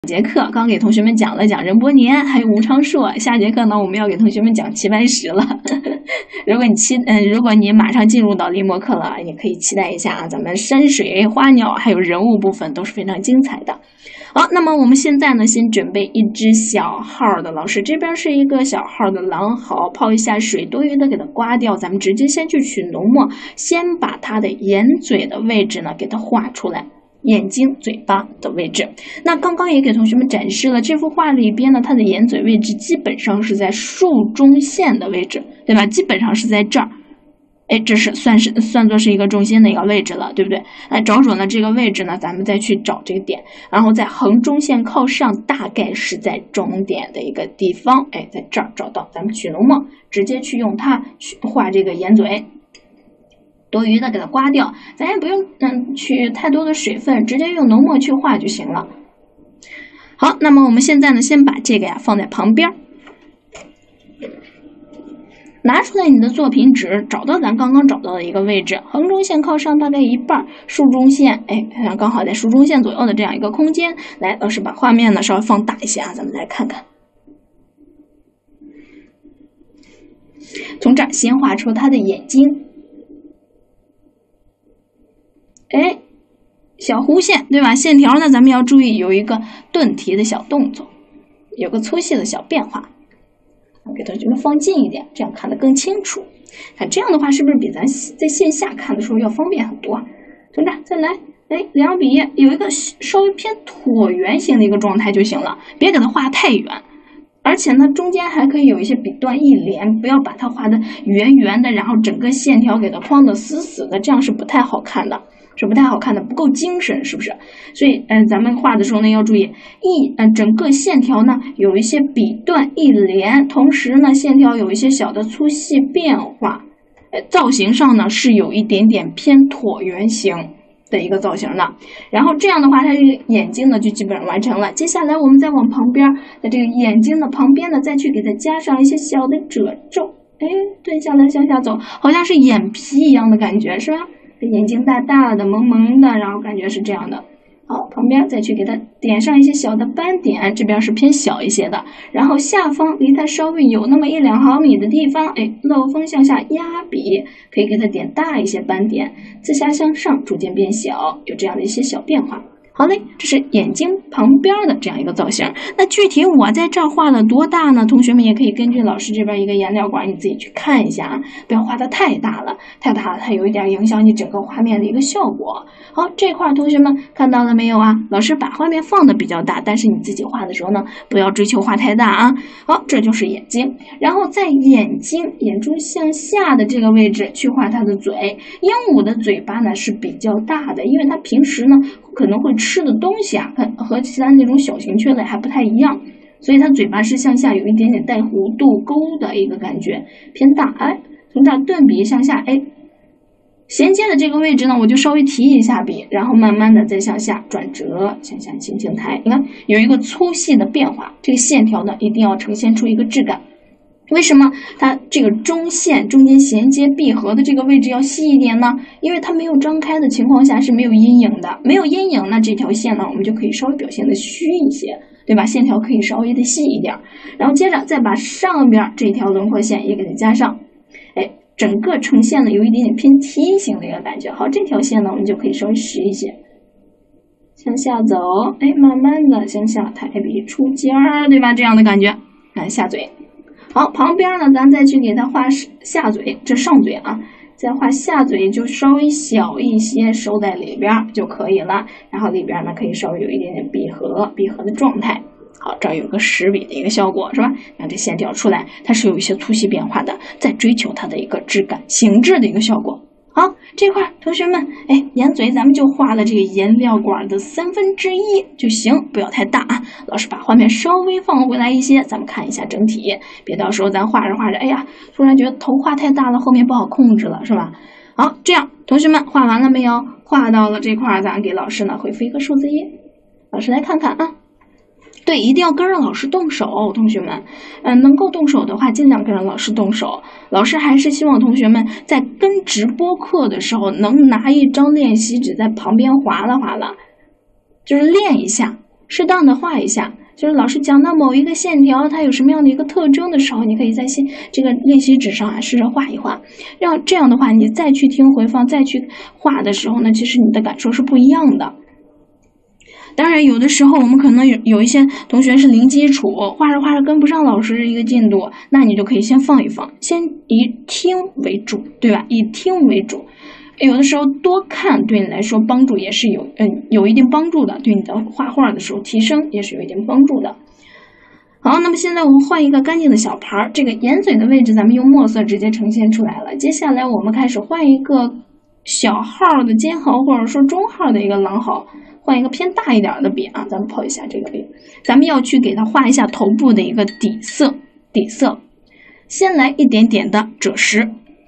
节课刚给同学们讲了讲任伯年还有吴昌硕，下节课呢我们要给同学们讲齐白石了。如果你马上进入到临摹课了，也可以期待一下啊，咱们山水、花鸟还有人物部分都是非常精彩的。好，那么我们现在呢，先准备一只小号的，老师这边是一个小号的狼毫，泡一下水，多余的给它刮掉，咱们直接先去取浓墨，先把它的眼嘴的位置呢给它画出来。眼睛、嘴巴的位置，那刚刚也给同学们展示了这幅画里边呢，它的眼嘴位置基本上是在竖中线的位置，对吧？基本上是在这儿，哎，这是算作是一个中心的一个位置了，对不对？哎，找准了这个位置呢，咱们再去找这个点，然后在横中线靠上，大概是在中点的一个地方，哎，在这儿找到，咱们取浓墨，直接去用它去画这个眼嘴。多余的给它刮掉，咱也不用取太多的水分，直接用浓墨去画就行了。好，那么我们现在呢，先把这个呀放在旁边，拿出来你的作品纸，找到咱刚刚找到的一个位置，横中线靠上大概一半，竖中线，哎，刚好在竖中线左右的这样一个空间。来，老师把画面呢稍微放大一些啊，咱们来看看。从这儿先画出它的眼睛。哎，小弧线对吧？线条呢，咱们要注意有一个顿提的小动作，有个粗细的小变化。给同学们放近一点，这样看得更清楚。看这样的话，是不是比咱在线下看的时候要方便很多？从这再来，哎，两笔有一个稍微偏椭圆形的一个状态就行了，别给它画太远。而且呢，中间还可以有一些笔端一连，不要把它画的圆圆的，然后整个线条给它框的死死的，这样是不太好看的。是不太好看的，不够精神，是不是？所以，咱们画的时候呢，要注意整个线条呢有一些笔段一连，同时呢，线条有一些小的粗细变化，造型上呢是有一点点偏椭圆形的一个造型的。然后这样的话，它这个眼睛呢就基本上完成了。接下来我们再往旁边，在这个眼睛的旁边呢，再去给它加上一些小的褶皱，哎，蹲下来向下走，好像是眼皮一样的感觉，是吧？眼睛大大的、萌萌的，然后感觉是这样的。好，旁边再去给它点上一些小的斑点，这边是偏小一些的。然后下方离它稍微有那么1-2毫米的地方，哎，漏锋向下压笔，可以给它点大一些斑点，自下向上逐渐变小，有这样的一些小变化。好嘞，这是眼睛旁边的这样一个造型。那具体我在这儿画了多大呢？同学们也可以根据老师这边一个颜料管，你自己去看一下啊，不要画的太大了，太大了它有一点影响你整个画面的一个效果。好，这块同学们看到了没有啊？老师把画面放的比较大，但是你自己画的时候呢，不要追求画太大啊。好，这就是眼睛，然后在眼珠向下的这个位置去画它的嘴。鹦鹉的嘴巴呢是比较大的，因为它平时呢可能会吃的东西啊，和其他那种小型雀类还不太一样，所以它嘴巴是向下有一点点带弧度钩的一个感觉，偏大。哎，从这儿顿笔向下，哎，衔接的这个位置呢，我就稍微提一下笔，然后慢慢的再向下转折，向下轻轻抬，你看有一个粗细的变化，这个线条呢一定要呈现出一个质感。为什么它这个中线中间衔接闭合的这个位置要细一点呢？因为它没有张开的情况下是没有阴影的，没有阴影，那这条线呢我们就可以稍微表现的虚一些，对吧？线条可以稍微的细一点，然后接着再把上边这条轮廓线也给它加上，哎，整个呈现的有一点点偏梯形的一个感觉。好，这条线呢我们就可以稍微实一些，向下走，哎，慢慢的向下抬笔出尖儿，对吧？这样的感觉，看下嘴。好，旁边呢，咱再去给它画下嘴，这上嘴啊，再画下嘴就稍微小一些，收在里边就可以了。然后里边呢，可以稍微有一点点闭合的状态。好，这儿有个实笔的一个效果，是吧？让这线条出来，它是有一些粗细变化的，在追求它的一个质感、形制的一个效果。好，这块同学们，哎，眼嘴咱们就画了这个颜料管的1/3就行，不要太大啊。老师把画面稍微放回来一些，咱们看一下整体，别到时候咱画着画着，哎呀，突然觉得头画太大了，后面不好控制了，是吧？好，这样同学们画完了没有？画到了这块，咱给老师呢回复一个数字1，老师来看看啊。对，一定要跟着老师动手，同学们，能够动手的话，尽量跟着老师动手。老师还是希望同学们在跟直播课的时候，能拿一张练习纸在旁边划拉划拉，就是练一下， 适当的画一下。就是老师讲到某一个线条它有什么样的一个特征的时候，你可以在这个练习纸上啊试着画一画，让这样的话你再去听回放再去画的时候呢，其实你的感受是不一样的。当然有的时候我们可能有一些同学是零基础，画着画着跟不上老师一个进度，那你就可以先放一放，先以听为主，对吧？以听为主。有的时候多看对你来说帮助也是有一定帮助的，对你的画画的时候提升也是有一定帮助的。好，那么现在我们换一个干净的小盘，这个眼嘴的位置咱们用墨色直接呈现出来了。接下来我们开始换一个小号的尖毫或者说中号的一个狼毫，换一个偏大一点的笔啊，咱们泡一下这个笔，咱们要去给它画一下头部的一个底色。先来一点点的赭石，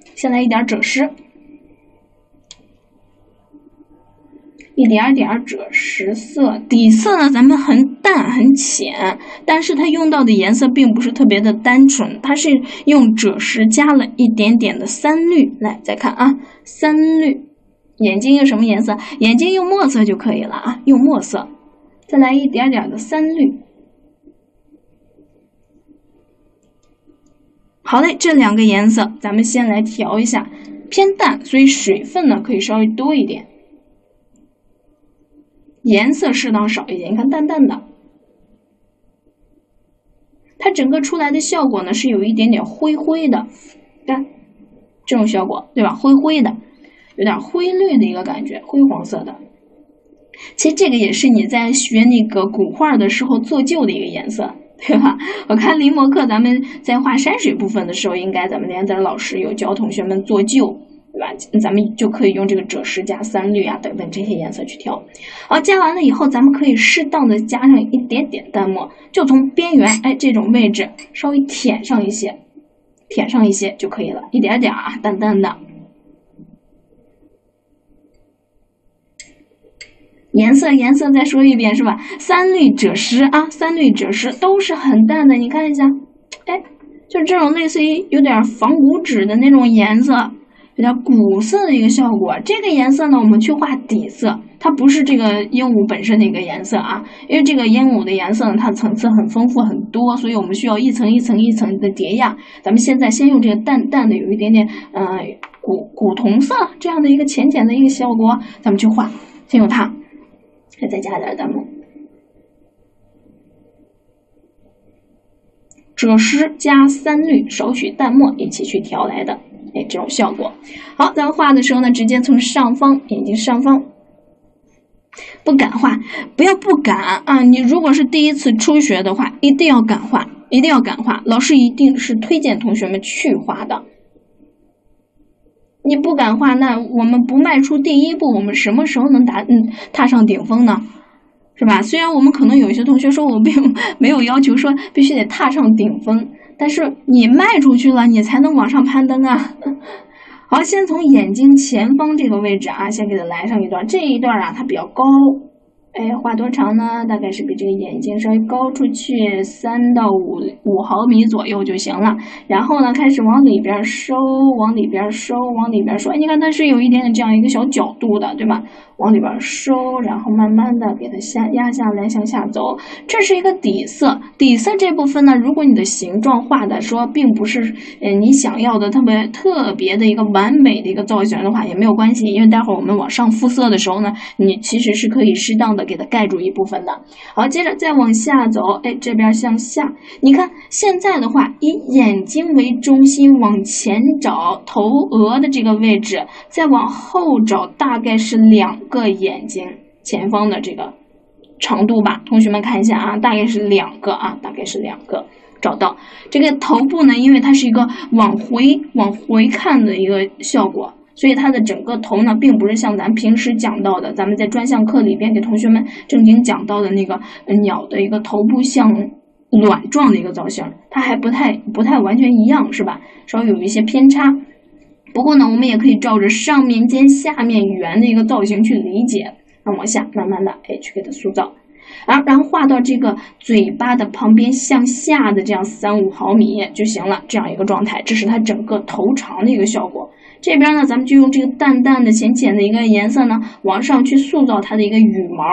一点点赭石色，底色呢咱们很淡很浅，但是它用到的颜色并不是特别的单纯，它是用赭石加了一点点的三绿。来再看啊，三绿，眼睛用什么颜色？眼睛用墨色就可以了啊，用墨色，再来一点点的三绿。好嘞，这两个颜色咱们先来调一下，偏淡，所以水分呢可以稍微多一点，颜色适当少一点，你看淡淡的，它整个出来的效果呢是有一点点灰灰的，看这种效果对吧？灰灰的，有点灰绿的一个感觉，灰黄色的。其实这个也是你在学那个古画的时候做旧的一个颜色，对吧？我看临摹课咱们在画山水部分的时候，应该咱们连载老师有教同学们做旧，对吧？咱们就可以用这个赭石加三绿啊等等这些颜色去调。好，加完了以后，咱们可以适当的加上一点点淡墨，就从边缘这种位置稍微舔上一些就可以了，一点点啊，淡淡的。颜色再说一遍是吧？三绿赭石啊，三绿赭石都是很淡的，你看一下，就这种类似于有点仿古纸的那种颜色，有点古色的一个效果。这个颜色呢，我们去画底色，它不是这个鹦鹉本身的一个颜色啊，因为这个鹦鹉的颜色呢，它层次很丰富很多，所以我们需要一层一层的叠压。咱们现在先用这个淡淡的，有一点点古铜色这样的一个浅浅的一个效果，咱们去画，先用它。再加点淡墨，赭石加三绿，少许淡墨一起去调来的，这种效果。好，咱们画的时候呢，直接从上方，眼睛上方，不敢画，不要不敢啊！你如果是第一次初学的话，一定要敢画，老师一定是推荐同学们去画的。你不敢画，那我们不迈出第一步，我们什么时候能踏上顶峰呢？是吧？虽然我们可能有一些同学说我并没有要求说必须得踏上顶峰，但是你迈出去了，你才能往上攀登啊。好，先从眼睛前方这个位置啊，先给它来上一段，这一段啊它比较高，画多长呢？大概是比这个眼睛稍微高出去3到5毫米左右就行了。然后呢，开始往里边收，你看它是有一点点这样一个小角度的，对吧？往里边收，然后慢慢的给它压下来，向下走。这是一个底色，底色这部分呢，如果你的形状画的说并不是你想要的特别的一个完美的一个造型的话，也没有关系，因为待会儿我们往上敷色的时候呢，你其实是可以适当的给它盖住一部分的。好，接着再往下走，这边向下，你看现在的话，以眼睛为中心往前找头额的这个位置，再往后找，大概是2个眼睛前方的这个长度吧，同学们看一下啊，大概是2个啊，找到这个头部呢，因为它是一个往回看的一个效果，所以它的整个头呢，并不是像咱平时讲到的，咱们在专项课里边给同学们正经讲到的那个鸟的一个头部像卵状的一个造型，它还不太完全一样，是吧？稍微有一些偏差。不过呢，我们也可以照着上面尖下面圆的一个造型去理解，往下慢慢的去给它塑造。然后画到这个嘴巴的旁边向下的这样3-5毫米就行了，这样一个状态，这是它整个头长的一个效果。这边呢，咱们就用这个淡淡的浅浅的一个颜色呢，往上去塑造它的一个羽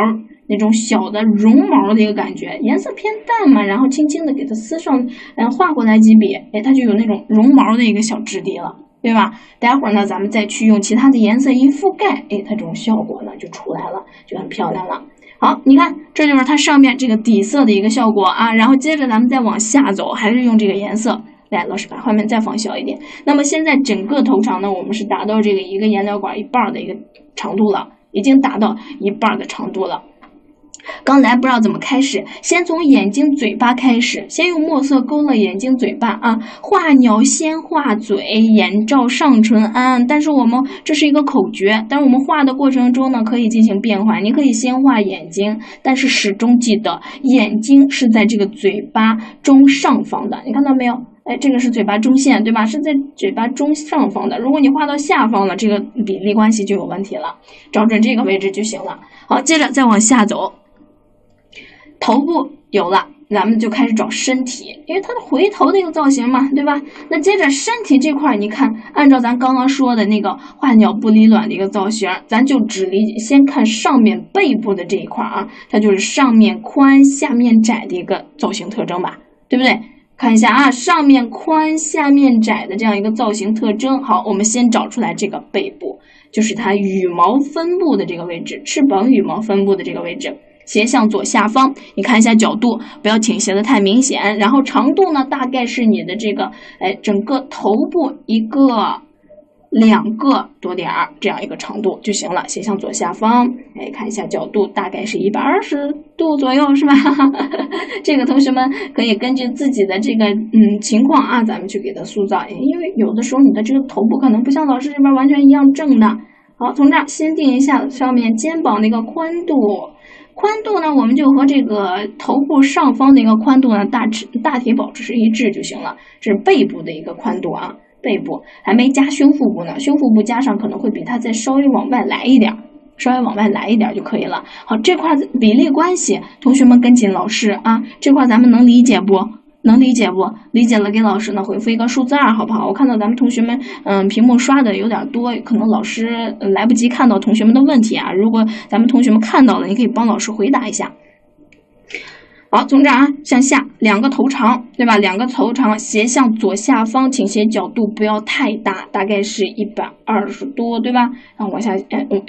那种小的绒毛的一个感觉，颜色偏淡嘛，然后轻轻的给它撕上，画过来几笔，哎，它就有那种绒毛的一个小质地了，对吧？待会儿呢，咱们再去用其他的颜色一覆盖，哎，它这种效果呢就出来了，就很漂亮了。好，你看，这就是它上面这个底色的一个效果啊。然后接着咱们再往下走，还是用这个颜色。来，老师把画面再放小一点。那么现在整个头长呢，我们是达到这个一个颜料管一半的一个长度了，已经达到一半的长度了。刚才不知道怎么开始，先从眼睛嘴巴开始，先用墨色勾勒眼睛嘴巴啊，画鸟先画嘴，眼罩上唇安。但是我们这是一个口诀，但是我们画的过程中呢，可以进行变化。你可以先画眼睛，但是始终记得眼睛是在这个嘴巴中上方的，你看到没有？哎，这个是嘴巴中线，对吧？是在嘴巴中上方的。如果你画到下方了，这个比例关系就有问题了，找准这个位置就行了。好，接着再往下走。头部有了，咱们就开始找身体，因为它的回头的一个造型嘛，对吧？那接着身体这块，你看，按照咱刚刚说的那个画鸟不离卵的一个造型，咱就只先看上面背部的这一块啊，它就是上面宽下面窄的一个造型特征吧，对不对？看一下啊，上面宽下面窄的这样一个造型特征。好，我们先找出来这个背部，就是它羽毛分布的这个位置，翅膀羽毛分布的这个位置。斜向左下方，你看一下角度，不要倾斜的太明显。然后长度呢，大概是你的这个，整个头部1个、2个多点儿这样一个长度就行了。斜向左下方，看一下角度，大概是120度左右，是吧？这个同学们可以根据自己的这个情况啊，咱们去给它塑造。因为有的时候你的这个头部可能不像老师这边完全一样正的。好，从这儿先定一下上面肩膀的一个宽度。宽度呢，我们就和这个头部上方的一个宽度呢大体保持一致就行了。这是背部的一个宽度啊，背部还没加胸腹部呢，胸腹部加上可能会比它再稍微往外来一点，就可以了。好，这块比例关系，同学们跟紧老师啊，这块咱们能理解不？能理解不？理解了给老师呢回复一个数字2，好不好？我看到咱们同学们屏幕刷的有点多，可能老师来不及看到同学们的问题啊。如果咱们同学们看到了，你可以帮老师回答一下。好，从这儿啊向下2个头长，对吧？2个头长斜向左下方，倾斜角度不要太大，大概是120多，对吧？然后往下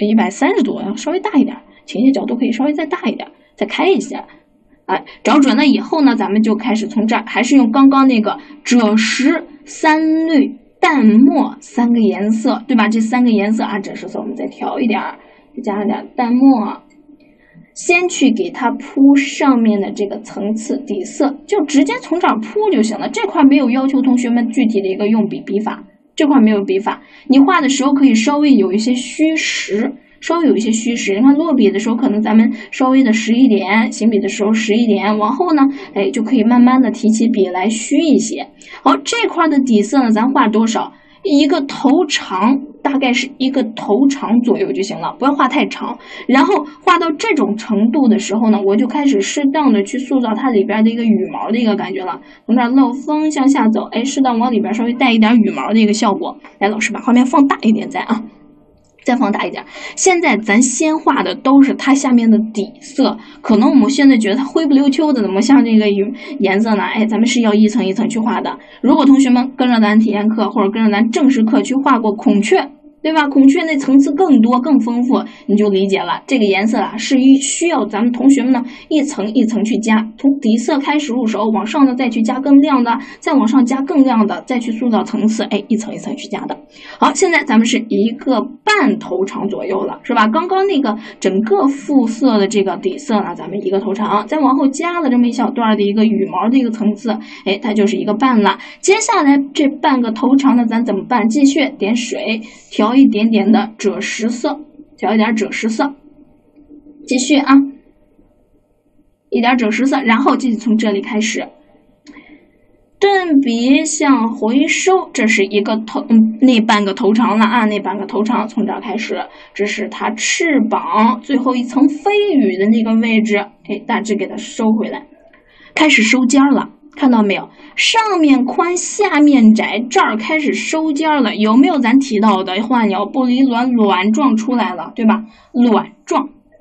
130多，稍微大一点，倾斜角度可以稍微再大一点，再开一些。找准了以后呢，咱们就开始从这儿，还是用刚刚那个赭石、三绿、淡墨3个颜色，对吧？这3个颜色啊，赭石色我们再调一点，再加上点淡墨，先去给它铺上面的这个层次底色，就直接从这儿铺就行了。这块没有要求同学们具体的一个用笔法，这块没有笔法，你画的时候可以稍微有一些虚实。你看落笔的时候可能咱们稍微的实一点，行笔的时候实一点，往后呢就可以慢慢的提起笔来虚一些。好，这块的底色呢咱画多少？一个头长，大概是1个头长左右就行了，不要画太长。然后画到这种程度的时候呢，我就开始适当的去塑造它里边的一个羽毛的一个感觉了。从这儿漏锋向下走，适当往里边稍微带一点羽毛的一个效果。来，老师把画面放大一点再放大一点。现在咱先画的都是它下面的底色，可能我们现在觉得它灰不溜秋的，怎么像这个颜色呢？咱们是要一层一层去画的。如果同学们跟着咱体验课或者跟着咱正式课去画过孔雀，对吧？孔雀那层次更多更丰富，你就理解了。这个颜色啊，是需要咱们同学们呢一层一层去加，从底色开始入手，往上呢再去加更亮的，再往上加更亮的，再去塑造层次，一层一层去加的。好，现在咱们是1个半头长左右了，是吧？刚刚那个整个肤色的这个底色呢，咱们1个头长，再往后加了这么一小段的一个羽毛的一个层次，它就是1个半了。接下来这半个头长呢，咱怎么办？继续点水调一点点的赭石色，继续啊，一点赭石色，然后继续从这里开始，顿笔向回收，这是1个头，那半个头长了啊，那半个头长从这儿开始，这是它翅膀最后一层飞羽的那个位置，大致给它收回来，开始收尖了。看到没有？上面宽下面窄，这儿开始收尖了。有没有咱提到的画鸟不离卵，卵状出来了，对吧？卵状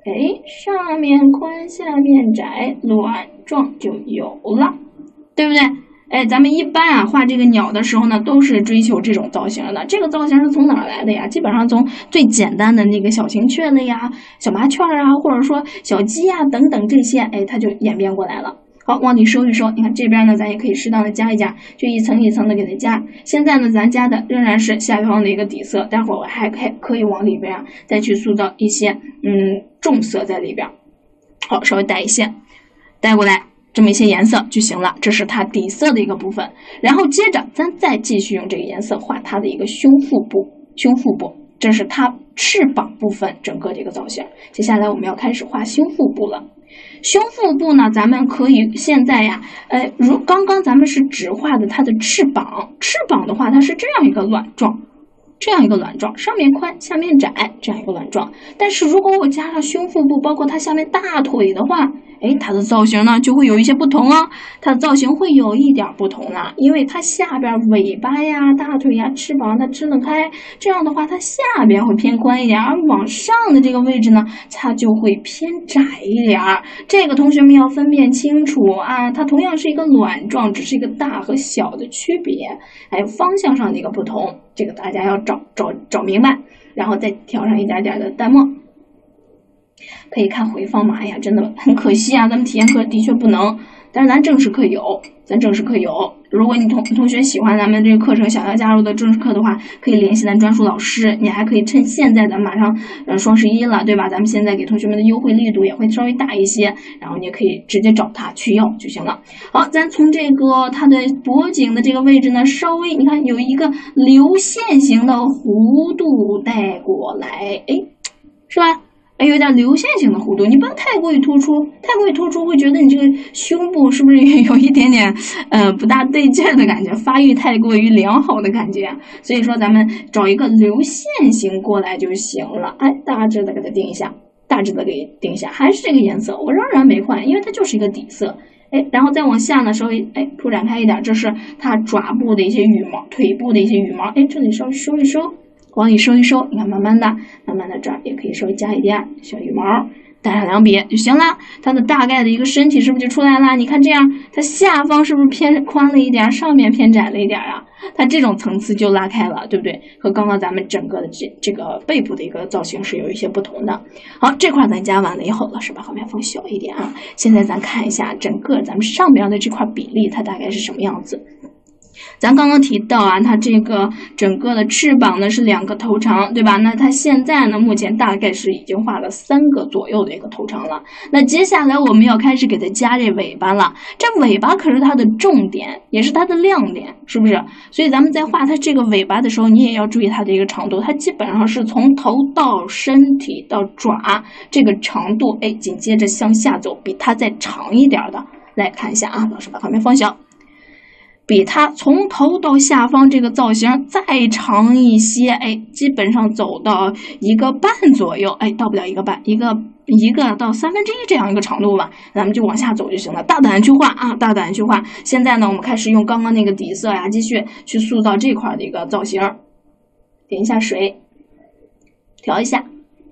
上面宽下面窄，卵状就有了，对不对？咱们一般画这个鸟的时候呢，都是追求这种造型的。这个造型是从哪儿来的呀？基本上从最简单的那个小型雀类呀、小麻雀啊，或者说小鸡啊等等这些，它就演变过来了。好，往里收一收，你看这边呢，咱也可以适当的加一加，就一层一层的给它加。现在呢，咱加的仍然是下方的一个底色，待会儿我还可以往里边再去塑造一些重色在里边。好，稍微带一些，带过来这么一些颜色就行了，这是它底色的一个部分。然后接着咱再继续用这个颜色画它的一个胸腹部，这是它翅膀部分整个这个造型。接下来我们要开始画胸腹部了。胸腹部呢，咱们可以现在呀，如刚刚咱们是只画的它的翅膀的话，它是这样一个卵状，上面宽下面窄这样一个卵状。但是如果我加上胸腹部，包括它下面大腿的话，它的造型呢就会有一些不同哦，它的造型会有一点不同了，因为它下边尾巴呀、大腿呀、翅膀它支得开，这样的话它下边会偏宽一点，而往上的这个位置呢，它就会偏窄一点。这个同学们要分辨清楚啊，它同样是一个卵状，只是一个大和小的区别，还有方向上的一个不同，这个大家要找明白，然后再调上一点点的淡墨。可以看回放吗？哎呀，真的很可惜啊，咱们体验课的确不能，但是咱正式课有。如果你同学喜欢咱们这个课程，想要加入的正式课的话，可以联系咱专属老师。你还可以趁现在咱马上双11了，对吧？咱们现在给同学们的优惠力度也会稍微大一些，然后你也可以直接找他去要就行了。好，咱从这个它的脖颈的这个位置呢，稍微你看有一个流线型的弧度带过来，是吧？有点流线型的弧度，你不要太过于突出，会觉得你这个胸部是不是有一点点不大对劲的感觉，发育太过于良好的感觉。所以说咱们找一个流线型过来就行了。大致的给它定一下，还是这个颜色，我仍然没换，因为它就是一个底色。然后再往下呢，稍微铺展开一点，这是它爪部的一些羽毛，腿部的一些羽毛，这里稍微收一收。往里收一收，你看慢慢的这儿也可以稍微加一点小羽毛，带上2笔就行了。它的大概的一个身体是不是就出来了？你看这样，它下方是不是偏宽了一点，上面偏窄了一点啊？它这种层次就拉开了，对不对？和刚刚咱们整个的这个背部的一个造型是有一些不同的。好，这块咱加完了以后，老师把画面放小一点啊。现在咱看一下整个咱们上边的这块比例，它大概是什么样子。咱刚刚提到啊，它这个整个的翅膀呢是2个头长，对吧？那它现在呢，目前大概是已经画了3个左右的一个头长了。那接下来我们要开始给它加这尾巴了，这尾巴可是它的重点，也是它的亮点，是不是？所以咱们在画它这个尾巴的时候，你也要注意它的一个长度，它基本上是从头到身体到爪这个长度，紧接着向下走，比它再长一点的。来看一下啊，老师把画面放小。比它从头到下方这个造型再长一些，基本上走到1个半左右，到不了1个半，一个到1/3这样一个长度吧，咱们就往下走就行了，大胆去画啊，大胆去画。现在呢，我们开始用刚刚那个底色呀，继续去塑造这块的一个造型。点一下水，调一下。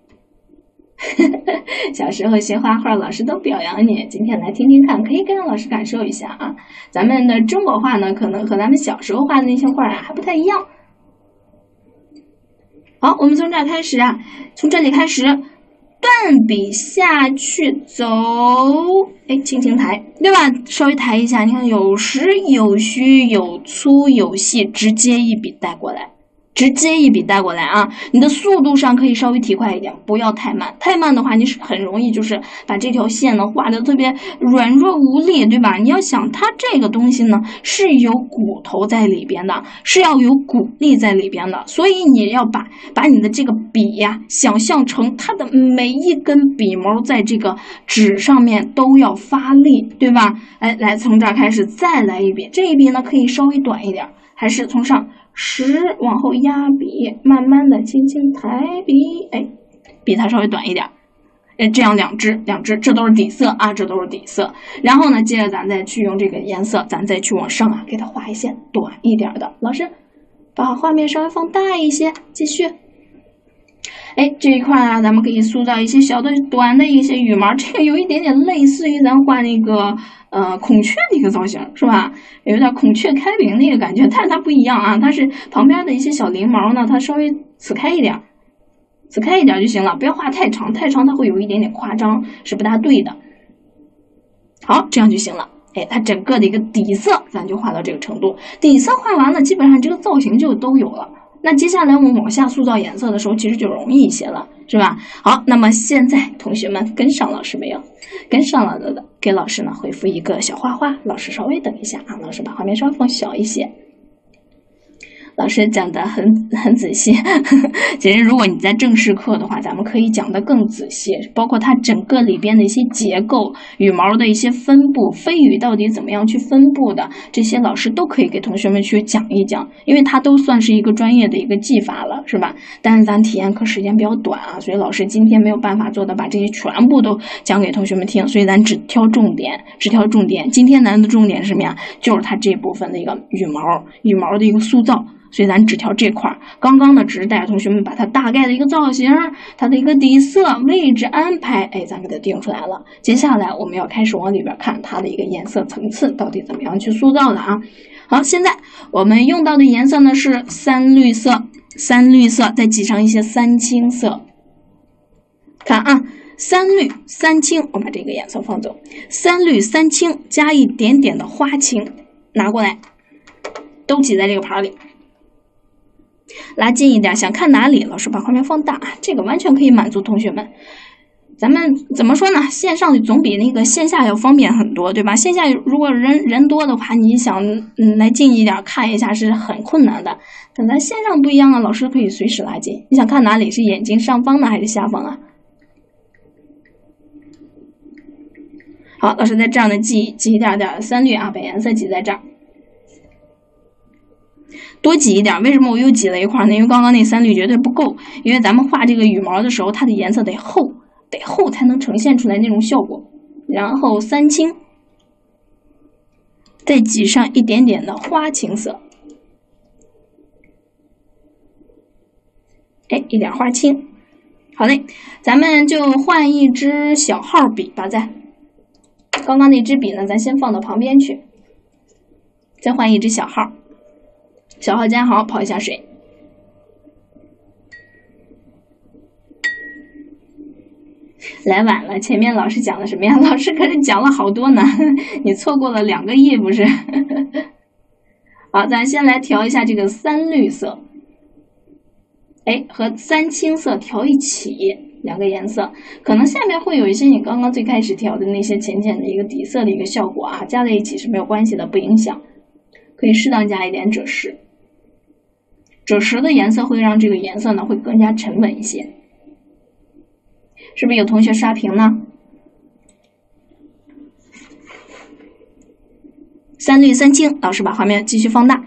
小时候学画画，老师都表扬你。今天来听听看，可以跟着老师感受一下啊。咱们的中国画呢，可能和咱们小时候画的那些画啊还不太一样。好，我们从这儿开始啊，从这里开始，断笔下去走，轻轻抬，对吧？稍微抬一下，你看有实有虚，有粗有细，直接一笔带过来。啊！你的速度上可以稍微提快一点，不要太慢。太慢的话，你是很容易就是把这条线呢画得特别软弱无力，对吧？你要想它这个东西呢是有骨头在里边的，是要有骨力在里边的，所以你要把你的这个笔呀想象成它的每一根笔毛在这个纸上面都要发力，对吧？来从这儿开始再来一笔，这一笔呢可以稍微短一点，还是从上。10往后压笔，慢慢的轻轻抬笔，比它稍微短一点，这样两只，这都是底色啊，这都是底色。然后呢，接着咱再去用这个颜色，咱再去往上啊，给它画一线短一点的。老师，把画面稍微放大一些，继续。 哎，这一块啊，咱们可以塑造一些小的短的一些羽毛，这个有一点点类似于咱画那个孔雀的一个造型，是吧？有点孔雀开屏那个感觉，但是它不一样啊，它是旁边的一些小鳞毛呢，它稍微呲开一点就行了，不要画太长，太长它会有一点点夸张，是不大对的。好，这样就行了。哎，它整个的一个底色咱就画到这个程度，底色画完了，基本上这个造型就都有了。那接下来我们往下塑造颜色的时候，其实就容易一些了，是吧？好，那么现在同学们跟上老师没有？跟上了的，给老师呢回复一个小花花。老师稍微等一下啊，老师把画面稍微放小一些。老师讲的很仔细，其实如果你在正式课的话，咱们可以讲的更仔细，包括它整个里边的一些结构、羽毛的一些分布、飞羽到底怎么样去分布的，这些老师都可以给同学们去讲一讲，因为它都算是一个专业的一个技法了，是吧？但是咱体验课时间比较短啊，所以老师今天没有办法做到把这些全部都讲给同学们听，所以咱只挑重点。今天咱的重点是什么呀？就是它这部分的一个羽毛的一个塑造。所以咱只挑这块，刚刚呢只是带着同学们把它大概的一个造型、它的一个底色、位置安排，哎，咱给它定出来了。接下来我们要开始往里边看它的一个颜色层次到底怎么样去塑造的啊。好，现在我们用到的颜色呢是三绿色，再挤上一些三青色。看啊，三绿三青，我把这个颜色放走，三绿三青加一点点的花青，拿过来，都挤在这个盘里。拉近一点，想看哪里？老师把画面放大，这个完全可以满足同学们。咱们怎么说呢？线上的总比那个线下要方便很多，对吧？线下如果人多的话，你想来近一点看一下是很困难的。但咱线上不一样啊，老师可以随时拉近。你想看哪里？是眼睛上方呢，还是下方啊？好，老师在这样的挤一点点三绿啊，把颜色挤在这儿。多挤一点，为什么我又挤了一块呢？因为刚刚那三绿绝对不够，因为咱们画这个羽毛的时候，它的颜色得厚才能呈现出来那种效果。然后三青，再挤上一点点的花青色，哎，一点花青。好嘞，咱们就换一支小号笔吧，刚刚那支笔呢，咱先放到旁边去，再换一支小号。小号加号，泡一下水。来晚了，前面老师讲的什么呀？老师可是讲了好多呢，你错过了2个亿不是？好，咱先来调一下这个三绿色，哎，和三青色调一起，2个颜色，可能下面会有一些你刚刚最开始调的那些浅浅的一个底色的一个效果啊，加在一起是没有关系的，不影响，可以适当加一点赭石。赭石的颜色会让这个颜色呢会更加沉稳一些，是不是有同学刷屏呢？三绿三青，老师把画面继续放大。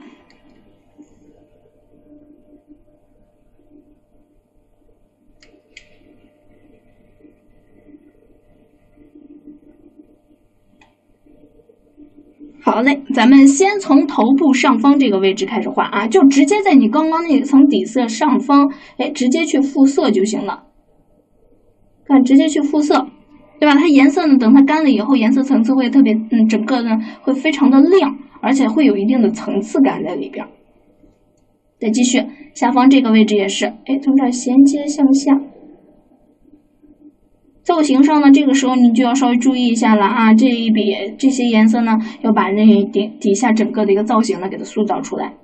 好嘞，咱们先从头部上方这个位置开始画啊，就直接在你刚刚那层底色上方，哎，直接去复色就行了。看，直接去复色，对吧？它颜色呢，等它干了以后，颜色层次会特别，整个呢会非常的亮，而且会有一定的层次感在里边。再继续，下方这个位置也是，哎，从这儿衔接向下。造型上呢，这个时候你就要稍微注意一下了啊！这些颜色呢，要把那底下整个的一个造型呢，给它塑造出来。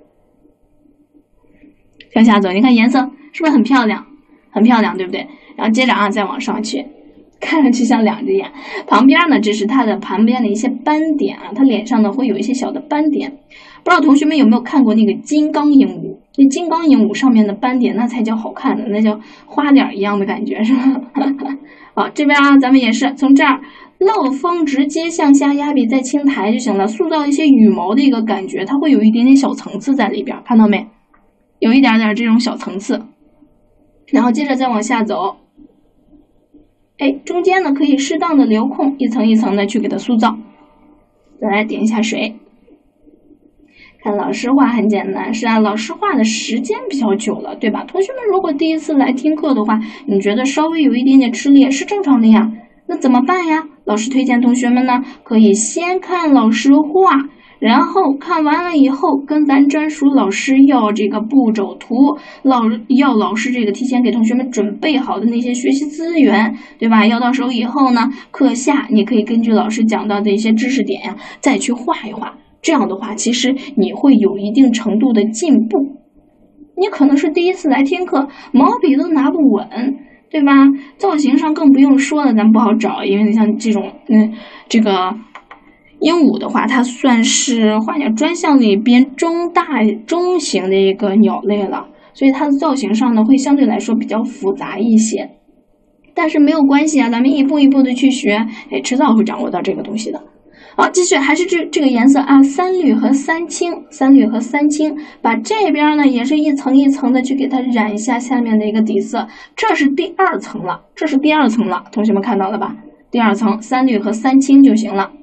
向下走，你看颜色是不是很漂亮？很漂亮，对不对？然后接着啊，再往上去，看上去像2只眼。旁边呢，这是它的旁边的一些斑点啊，它脸上呢会有一些小的斑点。不知道同学们有没有看过那个金刚鹦鹉？这金刚鹦鹉上面的斑点，那才叫好看的，那叫花脸一样的感觉，是吧？好，这边啊，咱们也是从这儿漏锋直接向下压笔再轻抬就行了，塑造一些羽毛的一个感觉，它会有一点点小层次在里边，看到没？有一点点这种小层次。然后接着再往下走，哎，中间呢可以适当的留空，一层一层的去给它塑造。再来点一下水， 看老师画很简单，是啊，老师画的时间比较久了，对吧？同学们如果第一次来听课的话，你觉得稍微有一点点吃力也是正常的呀。那怎么办呀？老师推荐同学们呢，可以先看老师画，然后看完了以后，跟咱专属老师要这个步骤图，要老师这个提前给同学们准备好的那些学习资源，对吧？要到手以后呢，课下你可以根据老师讲到的一些知识点呀，再去画一画。这样的话，其实你会有一定程度的进步。你可能是第一次来听课，毛笔都拿不稳，对吧？造型上更不用说了，咱不好找，因为你像这种，这个鹦鹉的话，它算是花鸟专项里边中型的一个鸟类了，所以它的造型上呢，会相对来说比较复杂一些。但是没有关系啊，咱们一步一步的去学，迟早会掌握到这个东西的。好，继续还是这个颜色啊，3绿和3青，3绿和3青，把这边呢也是一层一层的去给它染一下下面的一个底色，这是第2层了，同学们看到了吧？第2层3绿和3青就行了。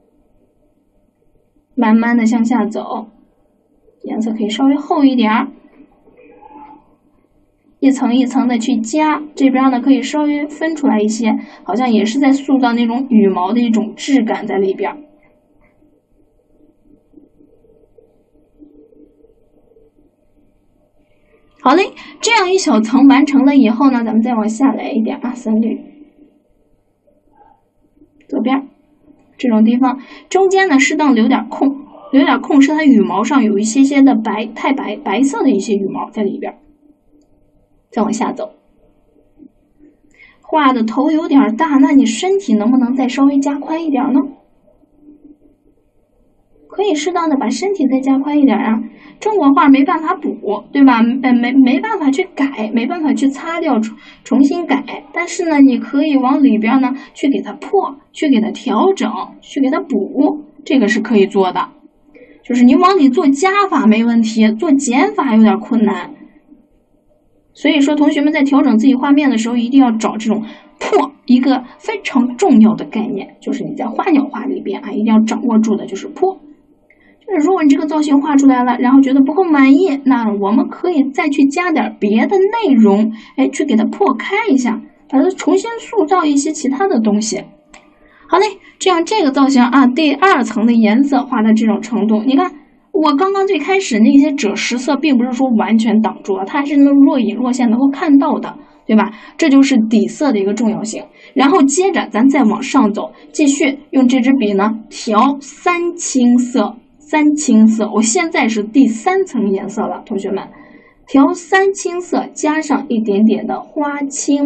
慢慢的向下走，颜色可以稍微厚一点，一层一层的去加，这边呢可以稍微分出来一些，好像也是在塑造那种羽毛的一种质感在里边。好嘞，这样一小层完成了以后呢，咱们再往下来一点啊，3绿，左边这种地方，中间呢适当留点空，是它羽毛上有一些些的白色的一些羽毛在里边。再往下走，画的头有点大，那你身体能不能再稍微加宽一点呢？可以适当的把身体再加宽一点啊。中国画没办法补，对吧？没办法去改，没办法去擦掉重新改。但是呢，你可以往里边呢去给它破，去给它调整，去给它补，这个是可以做的。就是你往里做加法没问题，做减法有点困难。所以说，同学们在调整自己画面的时候，一定要找这种破，一个非常重要的概念，就是你在花鸟画里边啊，一定要掌握住的就是破。就是如果你这个造型画出来了，然后觉得不够满意，那我们可以再去加点别的内容，去给它破开一下，把它重新塑造一些其他的东西。好嘞，这样这个造型啊，第2层的颜色画到这种程度，你看。我刚刚最开始那些赭石色并不是说完全挡住了，它还是能若隐若现能够看到的，对吧？这就是底色的一个重要性。然后接着咱再往上走，继续用这支笔呢调3青色，我现在是第3层颜色了，同学们，调3青色加上一点点的花青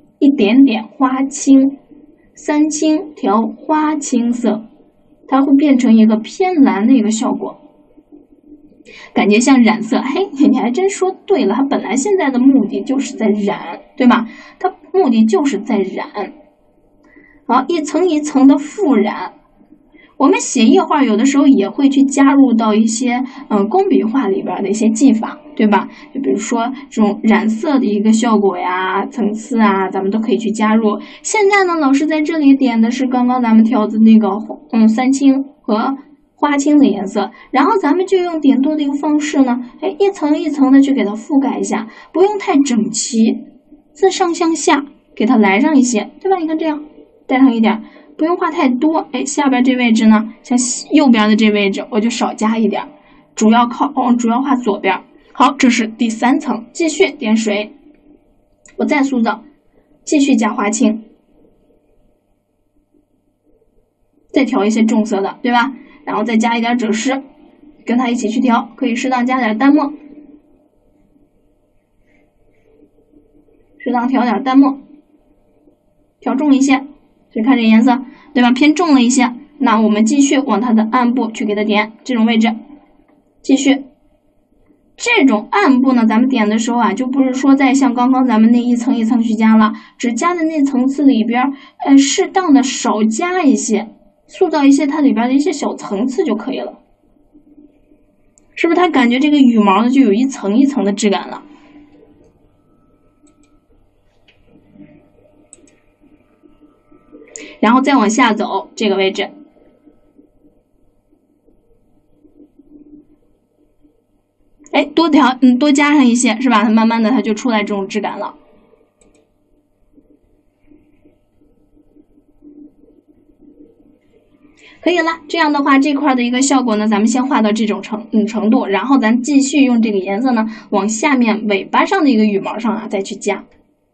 ，3青调花青色，它会变成一个偏蓝的一个效果。感觉像染色，嘿，你还真说对了，它本来现在的目的就是在染，对吧？它目的就是在染。好，一层一层的复染。我们写意画有的时候也会去加入到一些工笔画里边的一些技法，对吧？就比如说这种染色的一个效果呀、层次啊，咱们都可以去加入。现在呢，老师在这里点的是刚刚咱们调的那个3青和花青的颜色，然后咱们就用点多的一个方式呢，一层一层的去给它覆盖一下，不用太整齐，自上向下给它来上一些，对吧？你看这样带上一点，不用画太多。下边这位置呢，像右边的这位置我就少加一点，主要画左边。好，这是第3层，继续点水，我再塑造，继续加花青，再调一些重色的，对吧？然后再加一点赭石，跟它一起去调，可以适当加点淡墨，适当调点淡墨，调重一些，所以看这颜色，对吧？偏重了一些，那我们继续往它的暗部去给它点，这种位置，继续。这种暗部呢，咱们点的时候啊，就不是说再像刚刚咱们那一层一层去加了，只加在那层次里边，适当的少加一些。塑造一些它里边的一些小层次就可以了，是不是？它感觉这个羽毛呢就有一层一层的质感了。然后再往下走，这个位置哎，多加上一些，是吧？它慢慢的它就出来这种质感了。可以了，这样的话，这块的一个效果呢，咱们先画到这种程度，然后咱继续用这个颜色呢，往下面尾巴上的一个羽毛上啊再去加，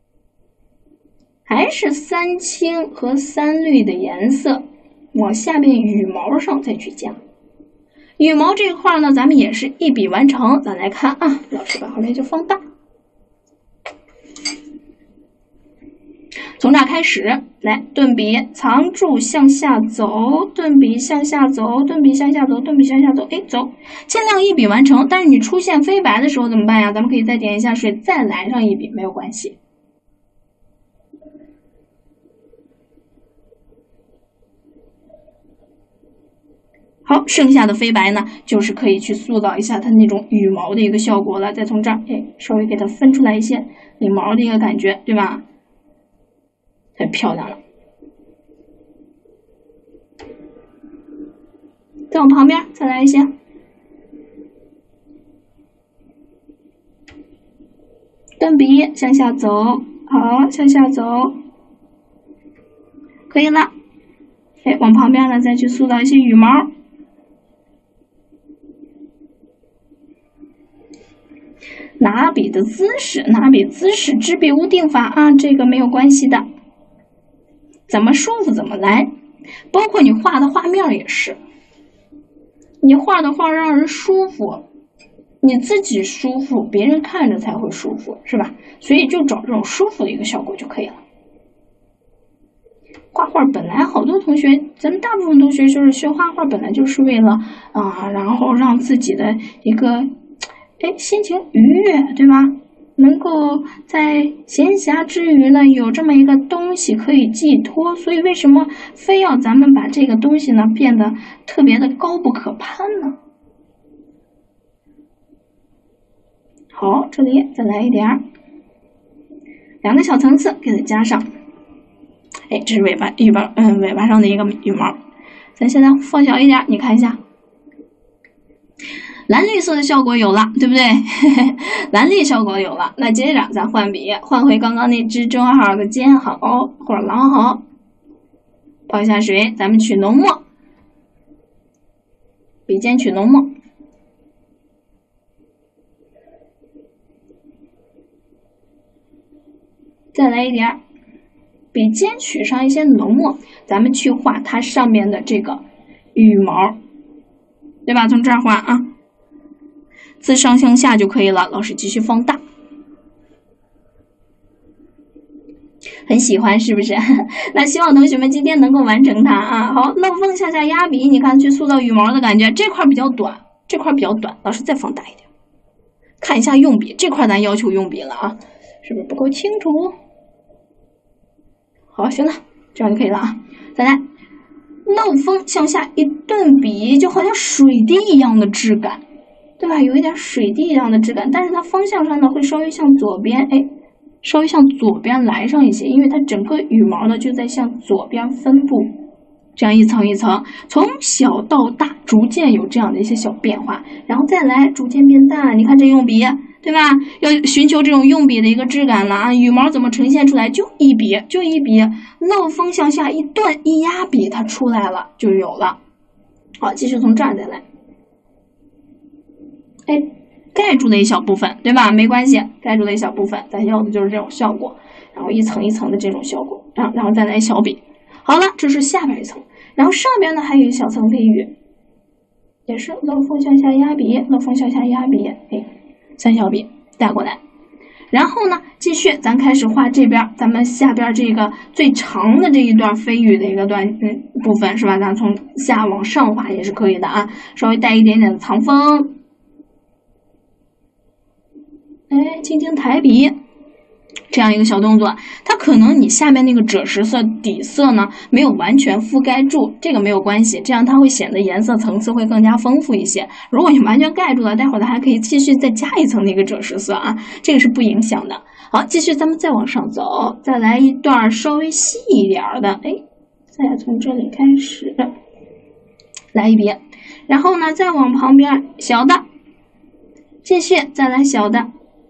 还是3青和3绿的颜色，往下面羽毛上再去加。羽毛这块呢，咱们也是一笔完成。咱来看啊，老师把画面就放大。从这儿开始，来顿笔，藏住向下走，顿笔向下走，顿笔向下走，顿笔向下走，哎，走，尽量一笔完成。但是你出现飞白的时候怎么办呀？咱们可以再点一下水，再来上一笔，没有关系。好，剩下的飞白呢，就是可以去塑造一下它那种羽毛的一个效果了。再从这儿，哎，稍微给它分出来一些羽毛的一个感觉，对吧？很漂亮了。再往旁边再来一些，顿笔向下走，好，向下走，可以了。哎，往旁边呢再去塑造一些羽毛。拿笔的姿势，执笔无定法啊，这个没有关系的，怎么舒服怎么来，包括你画的画面也是，你画的画让人舒服，你自己舒服，别人看着才会舒服，是吧？所以就找这种舒服的一个效果就可以了。画画本来好多同学，咱们大部分同学就是学画画，本来就是为了然后让自己的一个心情愉悦，对吧？能够在闲暇之余呢，有这么一个东西可以寄托，所以为什么非要咱们把这个东西呢变得特别的高不可攀呢？好，这里再来一点，2个小层次给它加上。哎，这是尾巴上的一个羽毛，咱现在放小一点，你看一下。蓝绿色的效果有了，对不对？蓝绿效果有了，那接着咱换笔，换回刚刚那只中号的尖毫或者狼毫，泡一下水，咱们取浓墨，笔尖取浓墨，再来一点，笔尖取上一些浓墨，咱们去画它上面的这个羽毛，对吧？从这儿画啊。自上向下就可以了，老师继续放大，很喜欢是不是？那希望同学们今天能够完成它啊。好，漏锋向下压笔，你看去塑造羽毛的感觉，这块比较短，老师再放大一点，看一下用笔，这块咱要求用笔了啊，是不是不够清楚？好，行了，这样就可以了啊。再来，漏锋向下一顿笔，就好像水滴一样的质感。对吧？有一点水滴一样的质感，但是它方向上呢会稍微向左边，稍微向左边来上一些，因为它整个羽毛呢就在向左边分布，这样一层一层，从小到大逐渐有这样的一些小变化，然后再来逐渐变淡。你看这用笔，对吧？要寻求这种用笔的一个质感了啊！羽毛怎么呈现出来？就一笔，漏锋向下一顿一压笔，它出来了，就有了。好，继续从这儿再来。盖住了一小部分，对吧？没关系，盖住了一小部分，咱要的就是这种效果，然后一层一层的这种效果，然后再来小笔。好了，这是下边一层，然后上边呢还有一小层飞羽，也是漏锋向下压笔，漏锋向下压笔，3小笔带过来，然后呢继续咱开始画这边，咱们下边这个最长的这一段飞羽的一个部分是吧？咱从下往上画也是可以的啊，稍微带一点点的藏锋。轻轻抬笔，这样一个小动作，它可能你下面那个赭石色底色呢没有完全覆盖住，这个没有关系，这样它会显得颜色层次会更加丰富一些。如果你完全盖住了，待会儿它还可以继续再加一层那个赭石色啊，这个是不影响的。好，继续咱们再往上走，再来一段稍微细一点的，再从这里开始来一笔，然后呢再往旁边小的。 继续再来小的。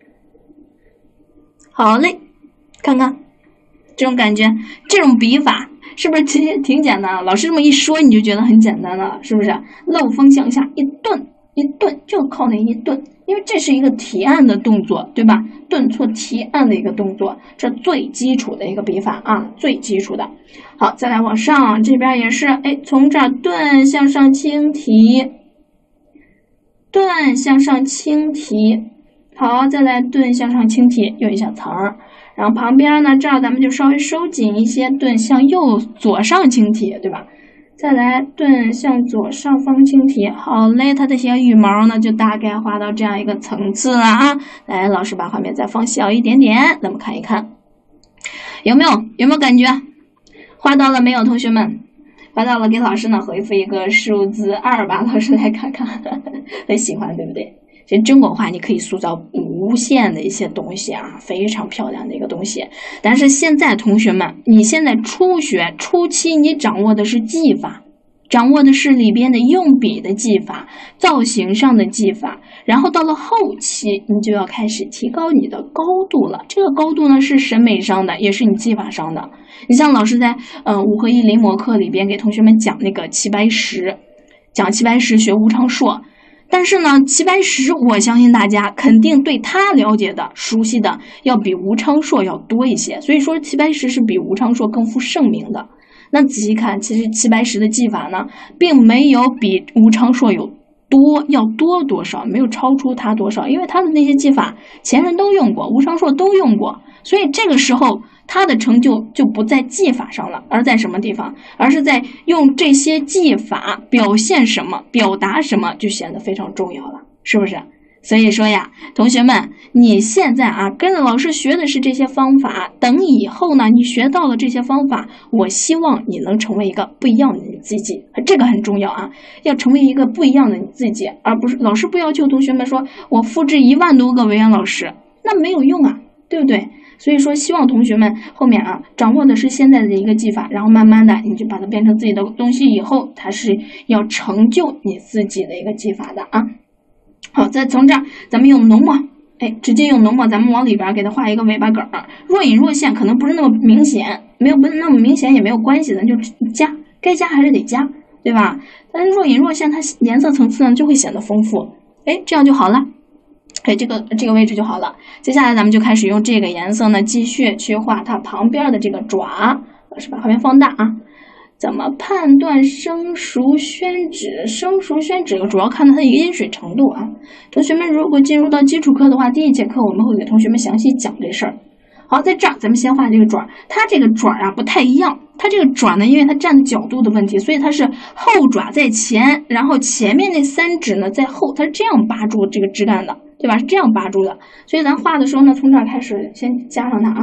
好嘞，看看这种感觉，这种笔法是不是其实挺简单的？老师这么一说，你就觉得很简单了，是不是？漏风向下一顿一顿，就靠那一顿，因为这是一个提按的动作，对吧？顿挫提按的一个动作，这最基础的一个笔法啊，最基础的。好，再来往上，这边也是，从这儿顿向上轻提，顿向上轻提。好，再来顿向上轻提，用一下词儿。然后旁边呢，这儿咱们就稍微收紧一些，顿向左上轻提，对吧？再来顿向左上方轻提。好嘞，它的小羽毛呢就大概画到这样一个层次了啊。来，老师把画面再放小一点点，咱们看一看，有没有感觉？画到了没有，同学们？画到了，给老师呢回复一个数字2吧，老师来看看，很喜欢，对不对？其实中国画你可以塑造无限的一些东西啊，非常漂亮的一个东西。但是现在同学们，你现在初学初期，你掌握的是技法，掌握的是里边的用笔的技法，造型上的技法。然后到了后期，你就要开始提高你的高度了。这个高度呢是审美上的，也是你技法上的。你像老师在5合1临摹课里边给同学们讲那个齐白石，讲齐白石学吴昌硕。但是呢，齐白石我相信大家肯定对他了解的、熟悉的要比吴昌硕要多一些，所以说齐白石是比吴昌硕更负盛名的。那仔细看，其实齐白石的技法呢，并没有比吴昌硕要多多少，没有超出他多少，因为他的那些技法前人都用过，吴昌硕都用过，所以这个时候他的成就就不在技法上了，而在什么地方？而是在用这些技法表现什么、表达什么，就显得非常重要了，是不是？所以说呀，同学们，你现在啊跟着老师学的是这些方法，等以后呢，你学到了这些方法，我希望你能成为一个不一样的你自己，这个很重要啊，要成为一个不一样的你自己，而不是老师不要求同学们说我复制1万多个维安老师，那没有用啊，对不对？所以说，希望同学们后面啊掌握的是现在的一个技法，然后慢慢的你就把它变成自己的东西，以后它是要成就你自己的一个技法的啊。好，再从这儿咱们用浓墨，直接用浓墨，咱们往里边给它画一个尾巴梗儿，若隐若现，可能不是那么明显，没有那么明显也没有关系的，就加，该加还是得加，对吧？但是若隐若现，它颜色层次呢就会显得丰富，这样就好了。这个位置就好了。接下来咱们就开始用这个颜色呢，继续去画它旁边的这个爪。老师把画面放大啊。怎么判断生熟宣纸？生熟宣纸主要看它的一个阴水程度啊。同学们如果进入到基础课的话，第1节课我们会给同学们详细讲这事儿。好，在这儿咱们先画这个爪，它这个爪啊不太一样。它这个爪呢，因为它站的角度的问题，所以它是后爪在前，然后前面那3指呢在后，它是这样扒住这个枝干的，对吧？是这样扒住的。所以咱画的时候呢，从这儿开始先加上它啊。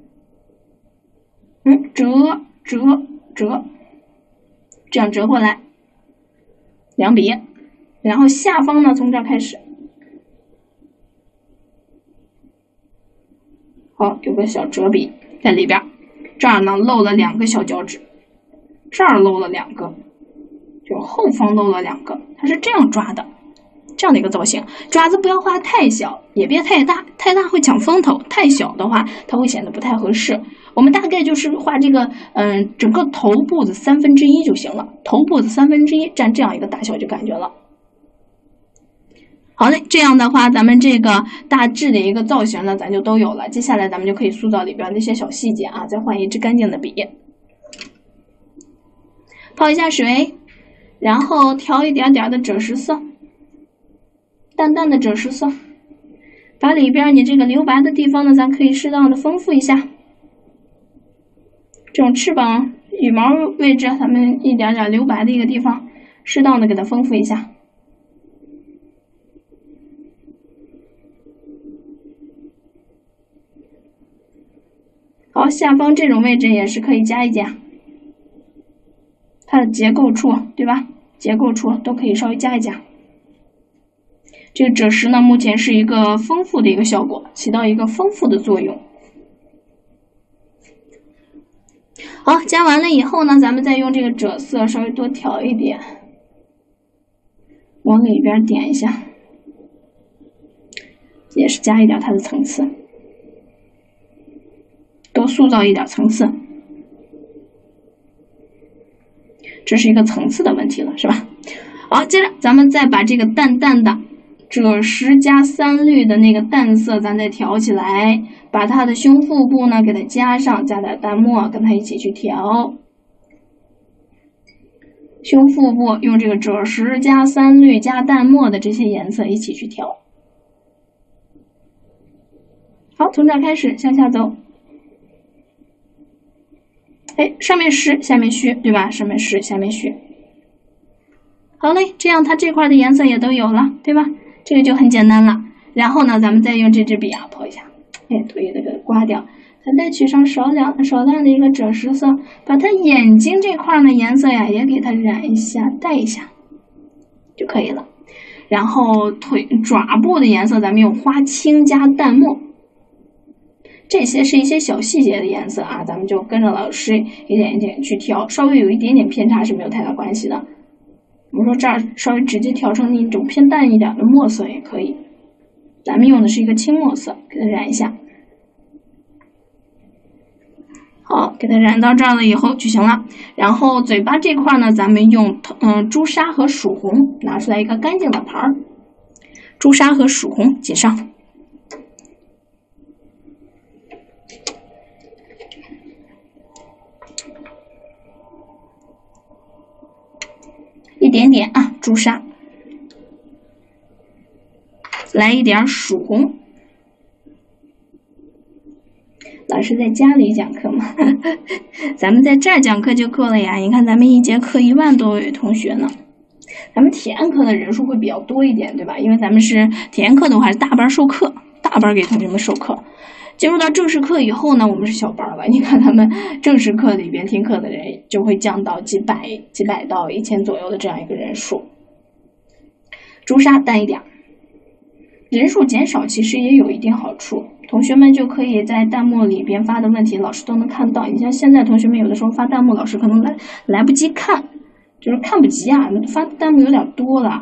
折，这样折过来，2笔，然后下方呢从这儿开始。好，有个小折笔在里边，这儿呢漏了2个小脚趾，这儿漏了2个，就后方漏了2个，它是这样抓的，这样的一个造型。爪子不要画太小，也别太大，太大会抢风头，太小的话它会显得不太合适。我们大概就是画这个整个头部的1/3就行了，头部的1/3占这样一个大小就感觉了。好嘞，这样的话咱们这个大致的一个造型呢咱就都有了，接下来咱们就可以塑造里边那些小细节啊，再换一支干净的笔，泡一下水，然后调一点点的赭石色，淡淡的赭石色，把里边你这个留白的地方呢咱可以适当的丰富一下，这种翅膀羽毛位置咱们一点点留白的一个地方适当的给它丰富一下。好，下方这种位置也是可以加一加，它的结构处，对吧？结构处都可以稍微加一加。这个赭石呢，目前是一个丰富的一个效果，起到一个丰富的作用。好，加完了以后呢，咱们再用这个赭色稍微多调一点，往里边点一下。 也是加一点它的层次，多塑造一点层次。这是一个层次的问题了，是吧？好，接着咱们再把这个淡淡的赭石加3绿的那个淡色，咱再调起来，把它的胸腹部呢给它加上，加点淡墨，跟它一起去调。胸腹部用这个赭石加3绿加淡墨的这些颜色一起去调。好，从这儿开始向下走。哎，上面实，下面虚，对吧？上面实，下面虚。好嘞，这样它这块的颜色也都有了，对吧？这个就很简单了。然后呢，咱们再用这支笔啊抛一下，哎，涂一个给它刮掉，再取上少量的一个赭石色，把它眼睛这块的颜色呀也给它染一下，带一下就可以了。然后爪部的颜色，咱们用花青加淡墨。这些是一些小细节的颜色啊，咱们就跟着老师一点一点去调，稍微有一点点偏差是没有太大关系的。比如说这儿稍微直接调成那种偏淡一点的墨色也可以，咱们用的是一个青墨色，给它染一下。好，给它染到这儿了以后就行了。然后嘴巴这块呢，咱们用朱砂和曙红，拿出来一个干净的盘儿，朱砂和曙红挤上。一点点啊，朱砂，来一点曙红。老师在家里讲课嘛，咱们在这儿讲课就够了呀。你看咱们一节课1万多位同学呢，咱们体验课的人数会比较多一点，对吧？因为咱们是体验课的话是大班授课，大班给同学们授课。进入到正式课以后呢，我们是小班了。你看咱们正式课里边听课的人就会降到几百到1000左右的这样一个人数。朱砂淡一点，人数减少其实也有一定好处，同学们就可以在弹幕里边发的问题，老师都能看到。你像现在同学们有的时候发弹幕，老师可能来不及看，就是看不及啊，发弹幕有点多了。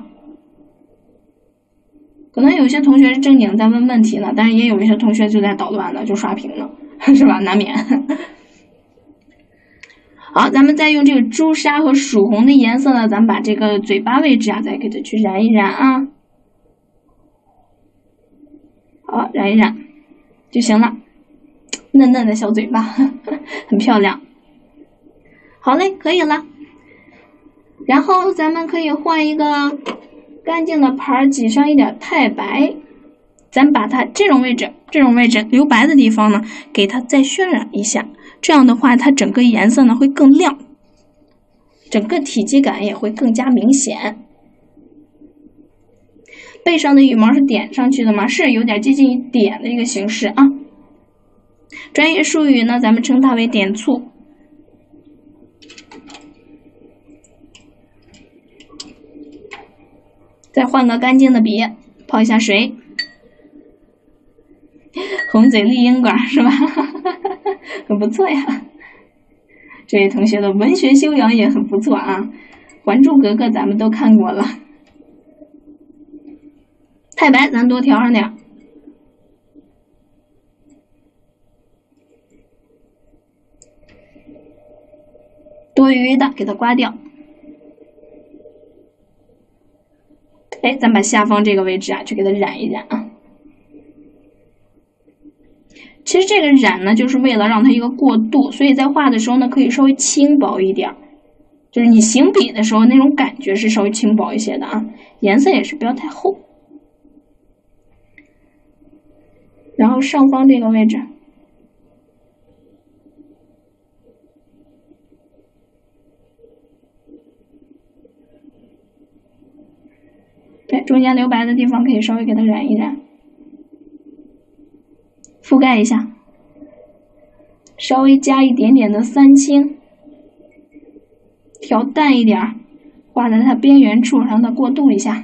可能有些同学是正经在问问题呢，但是也有一些同学就在捣乱了，就刷屏了，是吧？难免。好，咱们再用这个朱砂和曙红的颜色呢，咱们把这个嘴巴位置啊，再给它去染一染啊。好，染一染就行了，嫩嫩的小嘴巴，很漂亮。好嘞，可以了。然后咱们可以换一个干净的盘，挤上一点太白，咱把它这种位置留白的地方呢，给它再渲染一下，这样的话它整个颜色呢会更亮，整个体积感也会更加明显。背上的羽毛是点上去的吗？是有点接近于点的一个形式啊。专业术语呢，咱们称它为点簇。再换个干净的笔，泡一下水，红嘴丽婴馆是吧？很不错呀。这位同学的文学修养也很不错啊，《还珠格格》咱们都看过了。太白咱多调上点，多余的给它刮掉。哎，咱把下方这个位置啊，去给它染一染啊。其实这个染呢，就是为了让它一个过渡，所以在画的时候呢，可以稍微轻薄一点，就是你行笔的时候那种感觉是稍微轻薄一些的啊。颜色也是不要太厚。然后上方这个位置，对，中间留白的地方可以稍微给它染一染，覆盖一下，稍微加一点点的3青，调淡一点，画在它边缘处，让它过渡一下。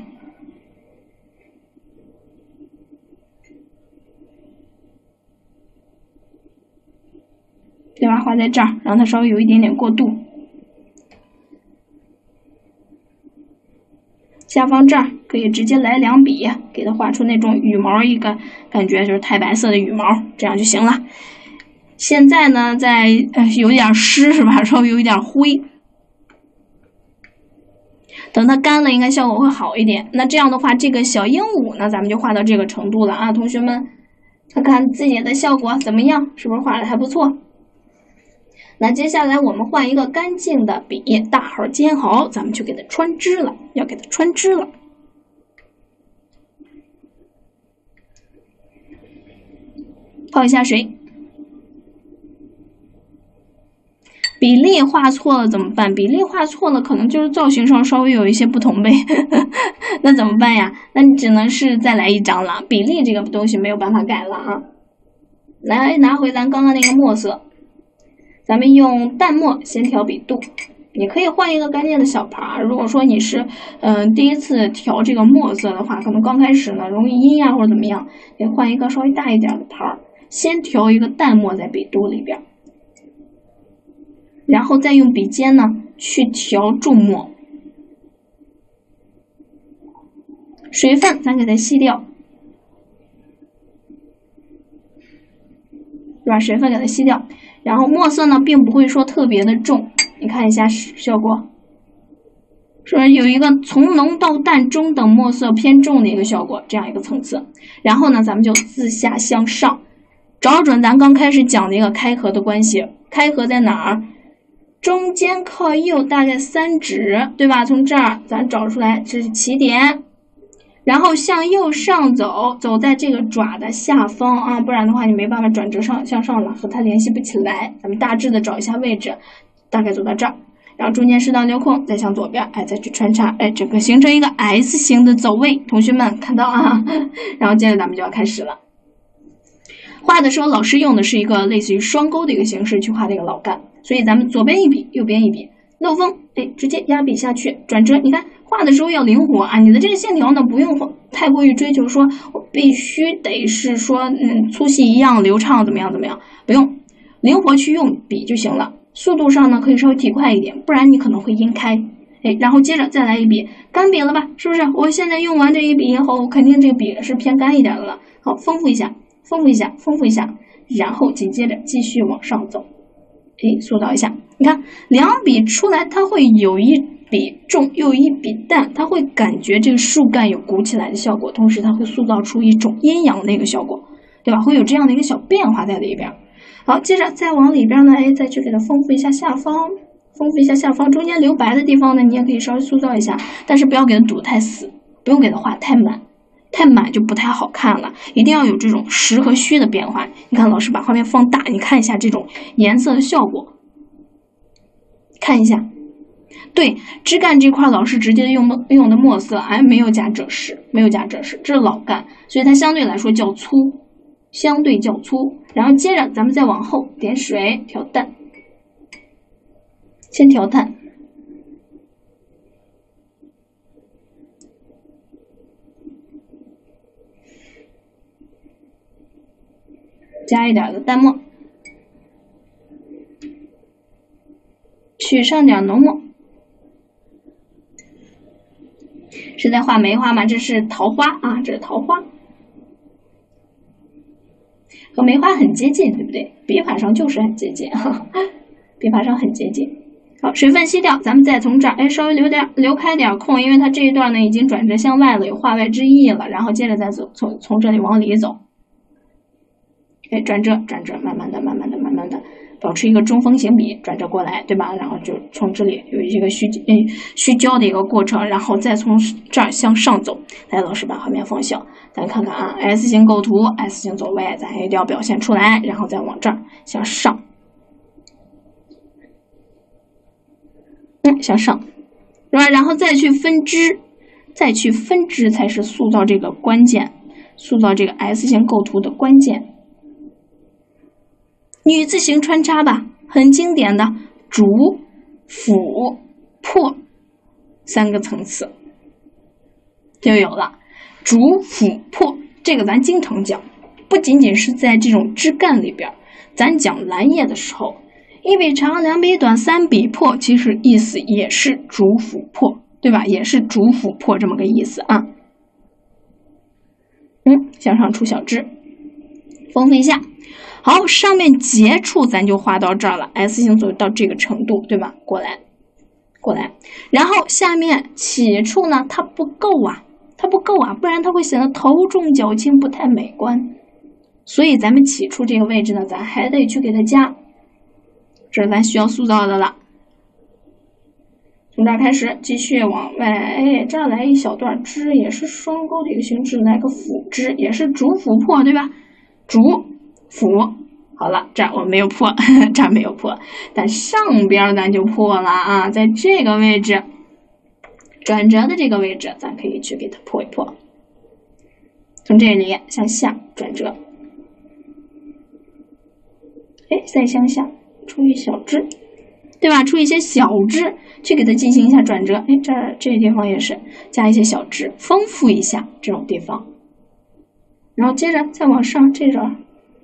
对吧？画在这儿，让它稍微有一点点过渡。 下方这儿可以直接来2笔，给它画出那种羽毛一个感觉，就是太白色的羽毛，这样就行了。现在呢，有点湿是吧？稍微有一点灰。等它干了，应该效果会好一点。那这样的话，这个小鹦鹉呢，咱们就画到这个程度了啊，同学们，看看自己的效果怎么样？是不是画的还不错？那接下来我们换一个干净的笔，大号尖毫，咱们就给它穿枝了，要给它穿枝了。泡一下水。比例画错了怎么办？比例画错了，可能就是造型上稍微有一些不同呗。那怎么办呀？那你只能是再来一张了。比例这个东西没有办法改了啊。来，拿回咱刚刚那个墨色，咱们用淡墨先调笔度。你可以换一个干净的小盘。如果说你是第一次调这个墨色的话，可能刚开始呢容易阴呀或者怎么样，得换一个稍微大一点的盘，先调一个淡墨在笔肚里边。然后再用笔尖呢去调重墨，水分咱给它吸掉，把水分给它吸掉。然后墨色呢并不会说特别的重，你看一下效果，说有一个从浓到淡中等墨色偏重的一个效果，这样一个层次。然后呢，咱们就自下向上，找准咱刚开始讲的一个开合的关系，开合在哪儿？中间靠右大概3指，对吧？从这儿咱找出来，这是起点，然后向右上走，走在这个爪的下方啊，不然的话你没办法转折向上了，和它联系不起来。咱们大致的找一下位置，大概走到这儿，然后中间适当留空，再向左边，哎，再去穿插，哎，整个形成一个 S 型的走位，同学们看到啊？然后接着咱们就要开始了。画的时候，老师用的是一个类似于双钩的一个形式去画这个老干，所以咱们左边一笔，右边一笔，漏锋，哎，直接压笔下去，转折。你看画的时候要灵活啊，你的这个线条呢，不用太过于追求说我必须得是说粗细一样流畅怎么样，不用，灵活去用笔就行了。速度上呢可以稍微提快一点，不然你可能会阴开。哎，然后接着再来一笔，干笔了吧？是不是？我现在用完这一笔以后，肯定这个笔是偏干一点的了。好，丰富一下。然后紧接着继续往上走，哎，塑造一下。你看2笔出来，它会有一笔重又一笔淡，它会感觉这个树干有鼓起来的效果，同时它会塑造出一种阴阳的一个效果，对吧？会有这样的一个小变化在里边。好，接着再往里边呢，哎，再去给它丰富一下下方，中间留白的地方呢，你也可以稍微塑造一下，但是不要给它堵太死，不用给它画太满。太满就不太好看了，一定要有这种实和虚的变化。你看老师把画面放大，你看一下这种颜色的效果，看一下。对，枝干这块老师直接用的墨色，还没有加赭石，这是老干，所以它相对来说较粗，然后接着咱们再往后点水调淡，先调淡。加一点的淡墨，取上点浓墨，是在画梅花吗？这是桃花啊，这是桃花，和梅花很接近，对不对？笔法上就是很接近哈，笔法上很接近。好，水分吸掉，咱们再从这儿，哎，稍微留开点空，因为它这一段呢已经转折向外了，有画外之意了。然后接着再走，从这里往里走。哎，转折，慢慢的，保持一个中锋型笔，转折过来，对吧？然后就从这里有一个虚焦的一个过程，然后再从这儿向上走。来，老师把画面放小，咱看看啊 ，S 型构图 ，S 型走位，咱一定要表现出来，然后再往这儿向上，向上，是吧？然后再去分支，才是塑造这个关键，塑造这个 S 型构图的关键。女字形穿插吧，很经典的主、辅、破3个层次就有了。主、辅、破，这个咱经常讲，不仅仅是在这种枝干里边，咱讲兰叶的时候，1笔长，2笔短，3笔破，其实意思也是主、辅、破， 对吧？也是主辅破这么个意思啊。向上出小枝，丰富一下。好，上面结处咱就画到这儿了 ，S 型左右到这个程度，对吧？过来，然后下面起处呢，它不够啊，不然它会显得头重脚轻，不太美观。所以咱们起处这个位置呢，咱还得去给它加，这是咱需要塑造的了。从这儿开始继续往外，这儿来一小段枝，也是双钩的一个形式，来个辅枝，也是主辅破，对吧？主辅，好了，这儿我没有破，这儿没有破，但上边咱就破了啊，在这个位置，转折的这个位置，咱可以去给它破一破。从这里向下转折，再向下出一小枝，对吧？出一些小枝，去给它进行一下转折。这地方也是加一些小枝，丰富一下这种地方。然后接着再往上这种，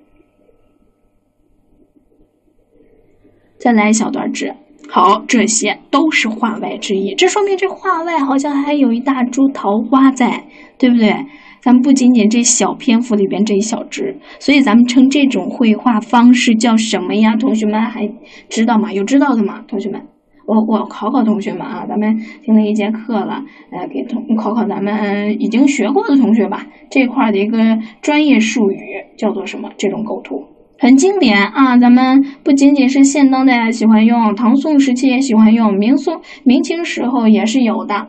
再来一小段枝。好，这些都是画外之意，这说明这画外好像还有一大株桃花在，对不对？咱们不仅仅这小篇幅里边这一小枝，所以咱们称这种绘画方式叫什么呀？同学们还知道吗？有知道的吗？同学们，我考考同学们啊，咱们听了一节课了，给考考咱们已经学过的同学吧。这块的一个专业术语叫做什么？这种构图很经典啊，咱们不仅仅是现当代喜欢用，唐宋时期也喜欢用，明清时候也是有的。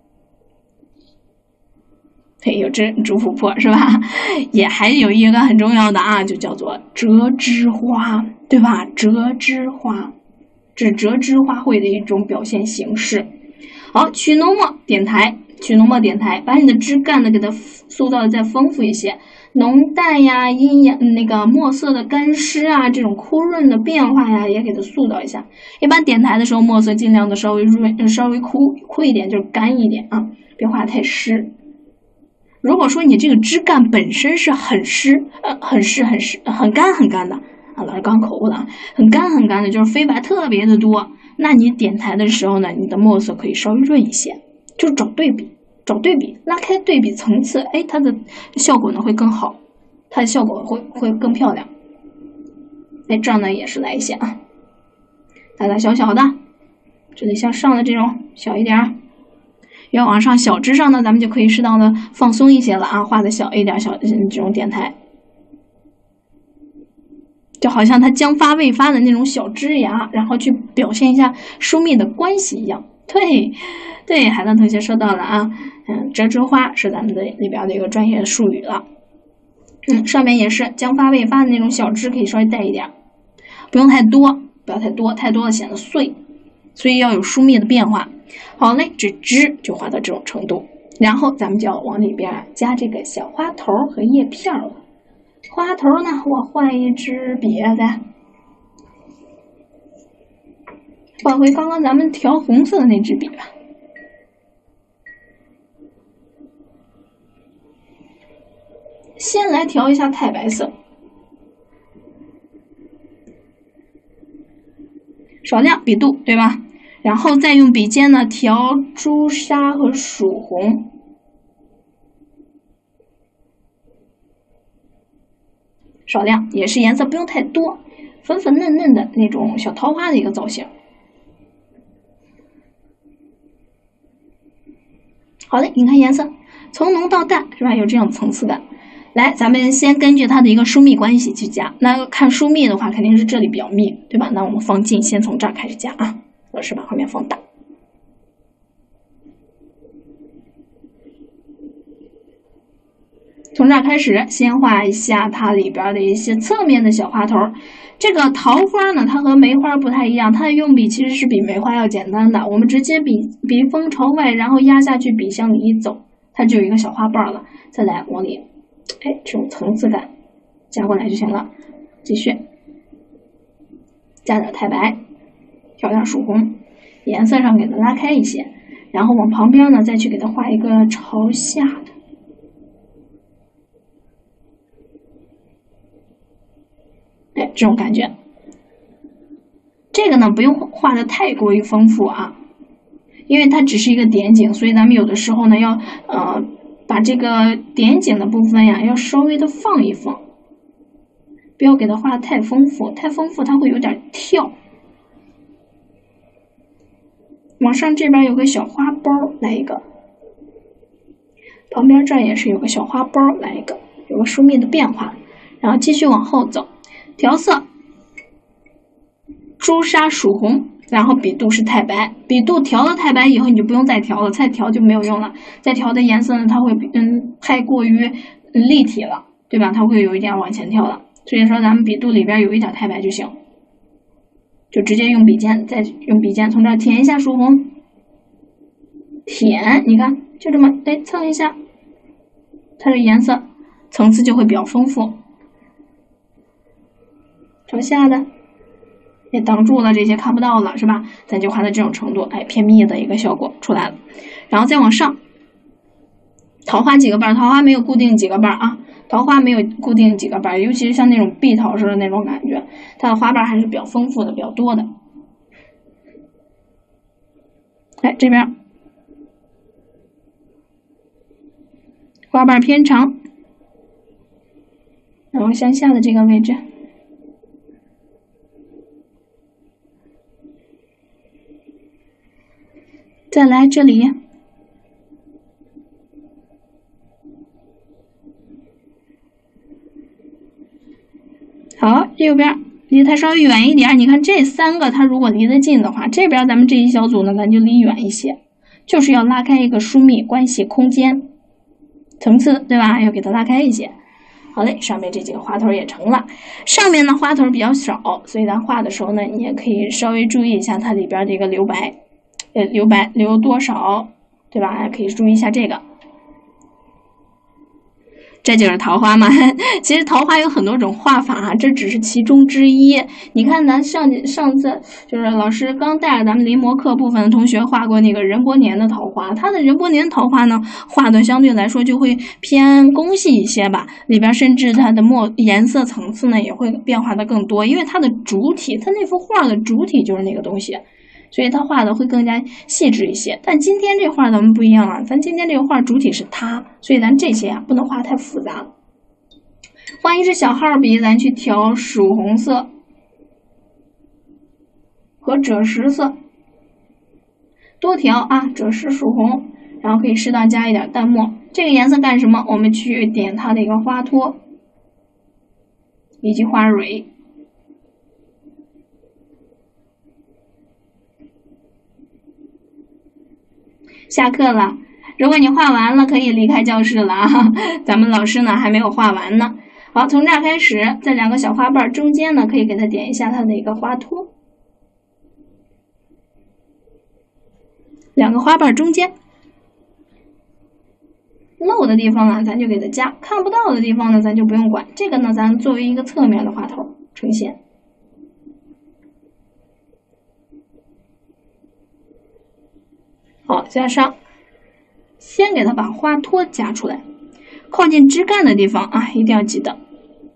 有主辅破是吧？也还有一个很重要的啊，就叫做折枝花，对吧？折枝花，这是折枝花卉的一种表现形式。好，取浓墨点苔，把你的枝干呢给它塑造的再丰富一些，浓淡呀、阴阳那个墨色的干湿啊，这种枯润的变化呀，也给它塑造一下。一般点苔的时候，墨色尽量的稍微枯一点，就是干一点啊，别画太湿。如果说你这个枝干本身是很干的啊，老师刚口误了啊，很干的，就是飞白特别的多，那你点苔的时候呢，你的墨色可以稍微润一些，就找对比，拉开对比层次，它的效果呢会更好，它的效果会更漂亮。这样呢也是来一些啊，大大小小的，这里向上的这种小一点。要往上小枝上呢，咱们就可以适当的放松一些了啊，画的小一点，这种点苔，就好像它将发未发的那种小枝芽，然后去表现一下疏密的关系一样。对，海浪同学说到了啊，折枝花是咱们的里边的一个专业术语了。上面也是将发未发的那种小枝，可以稍微带一点，不用太多，不要太多了显得碎，所以要有疏密的变化。好嘞，这枝就画到这种程度，然后咱们就要往里边加这个小花头和叶片了。花头呢，我换一支别的，换回刚刚咱们调红色的那支笔吧。先来调一下太白色，少量笔度，对吧？然后再用笔尖呢调朱砂和曙红，少量，也是颜色不用太多，粉粉嫩嫩的那种小桃花的一个造型。好嘞，你看颜色从浓到淡是吧？有这样的层次感。来，咱们先根据它的一个疏密关系去加。那看疏密的话，肯定是这里比较密，对吧？那我们放近，先从这儿开始加啊。老师把画面放大。从这儿开始，先画一下它里边的一些侧面的小花头。这个桃花呢，它和梅花不太一样，它的用笔其实是比梅花要简单的。我们直接笔锋朝外，然后压下去，笔向里一走，它就有一个小花瓣了。再来往里，这种层次感加过来就行了。继续，加点太白。调点曙红，颜色上给它拉开一些，然后往旁边呢再去给它画一个朝下的，这种感觉。这个呢不用画的太过于丰富啊， 因为它只是一个点景，所以咱们有的时候呢要把这个点景的部分呀要稍微的放一放，不要给它画的太丰富，太丰富它会有点跳。往上这边有个小花苞，来一个，旁边这儿也是有个小花苞，来一个，有个疏密的变化，然后继续往后走，调色，朱砂曙红。然后笔肚是太白，笔肚调了太白以后，你就不用再调了，再调就没有用了。再调的颜色呢，它会太过于立体了，对吧？它会有一点往前跳了。所以说咱们笔肚里边有一点太白就行，就直接用笔尖，再用笔尖从这儿填一下曙红，填，你看就这么蹭一下，它的颜色层次就会比较丰富。朝下的。也挡住了，这些看不到了，是吧？咱就画到这种程度，偏密的一个效果出来了。然后再往上，桃花几个瓣？桃花没有固定几个瓣啊，桃花没有固定几个瓣，尤其是像那种碧桃似的那种感觉，它的花瓣还是比较丰富的，比较多的。这边花瓣偏长，然后向下的这个位置。再来这里，好，右边离它稍微远一点。你看这三个，它如果离得近的话，这边咱们这一小组呢，咱就离远一些，就是要拉开一个疏密关系空间层次，对吧？要给它拉开一些。好嘞，上面这几个花头也成了。上面呢花头比较少，所以咱画的时候呢，你也可以稍微注意一下它里边这个留白。留多少，对吧？可以注意一下这个。这就是桃花嘛。其实桃花有很多种画法啊，这只是其中之一。你看咱上次就是老师刚带着咱们临摹课部分的同学画过那个任伯年的桃花，他的任伯年桃花呢画的相对来说就会偏工细一些吧，里边甚至它的颜色层次呢也会变化的更多，因为它的主体，它那幅画的主体就是那个东西。所以他画的会更加细致一些，但今天这画咱们不一样了，咱今天这个画主体是它，所以咱这些不能画太复杂。换一支小号笔，咱去调曙红色和赭石色，多调啊，赭石曙红，然后可以适当加一点淡墨。这个颜色干什么？我们去点它的一个花托以及花蕊。下课了，如果你画完了，可以离开教室了啊。咱们老师呢还没有画完呢。好，从这儿开始，在两个小花瓣中间呢，可以给它点一下它的一个花托。两个花瓣中间，漏的地方呢，咱就给它加；看不到的地方呢，咱就不用管。这个呢，咱作为一个侧面的花头呈现。好，向上，先给它把花托加出来，靠近枝干的地方啊，一定要记得。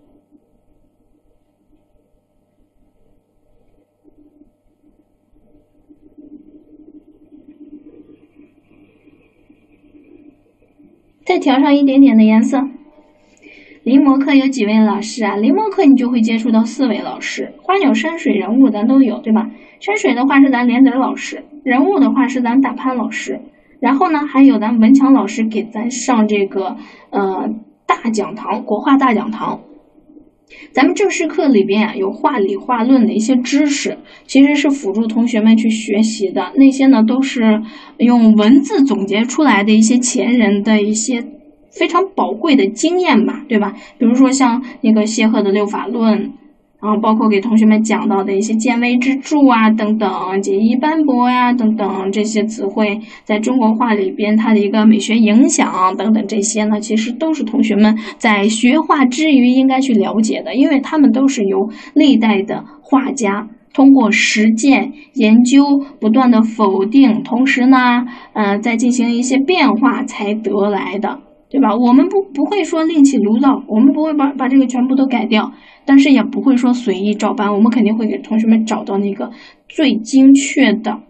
再调上一点点的颜色。临摹课有几位老师啊？临摹课你就会接触到4位老师，花鸟山水人物咱都有，对吧？山水的话是咱莲子老师，人物的话是咱大潘老师，然后呢还有咱文强老师给咱上这个大讲堂，国画大讲堂。咱们正式课里边啊有画理画论的一些知识，其实是辅助同学们去学习的，那些呢都是用文字总结出来的一些前人的一些非常宝贵的经验吧，对吧？比如说像那个谢赫的六法论，然后包括给同学们讲到的一些见微知著啊等等，解义斑驳呀等等这些词汇，在中国画里边它的一个美学影响等等，这些呢其实都是同学们在学画之余应该去了解的，因为他们都是由历代的画家通过实践研究不断的否定，同时呢再进行一些变化才得来的，对吧？我们不会说另起炉灶，我们不会把这个全部都改掉，但是也不会说随意照搬，我们肯定会给同学们找到那个最精确的，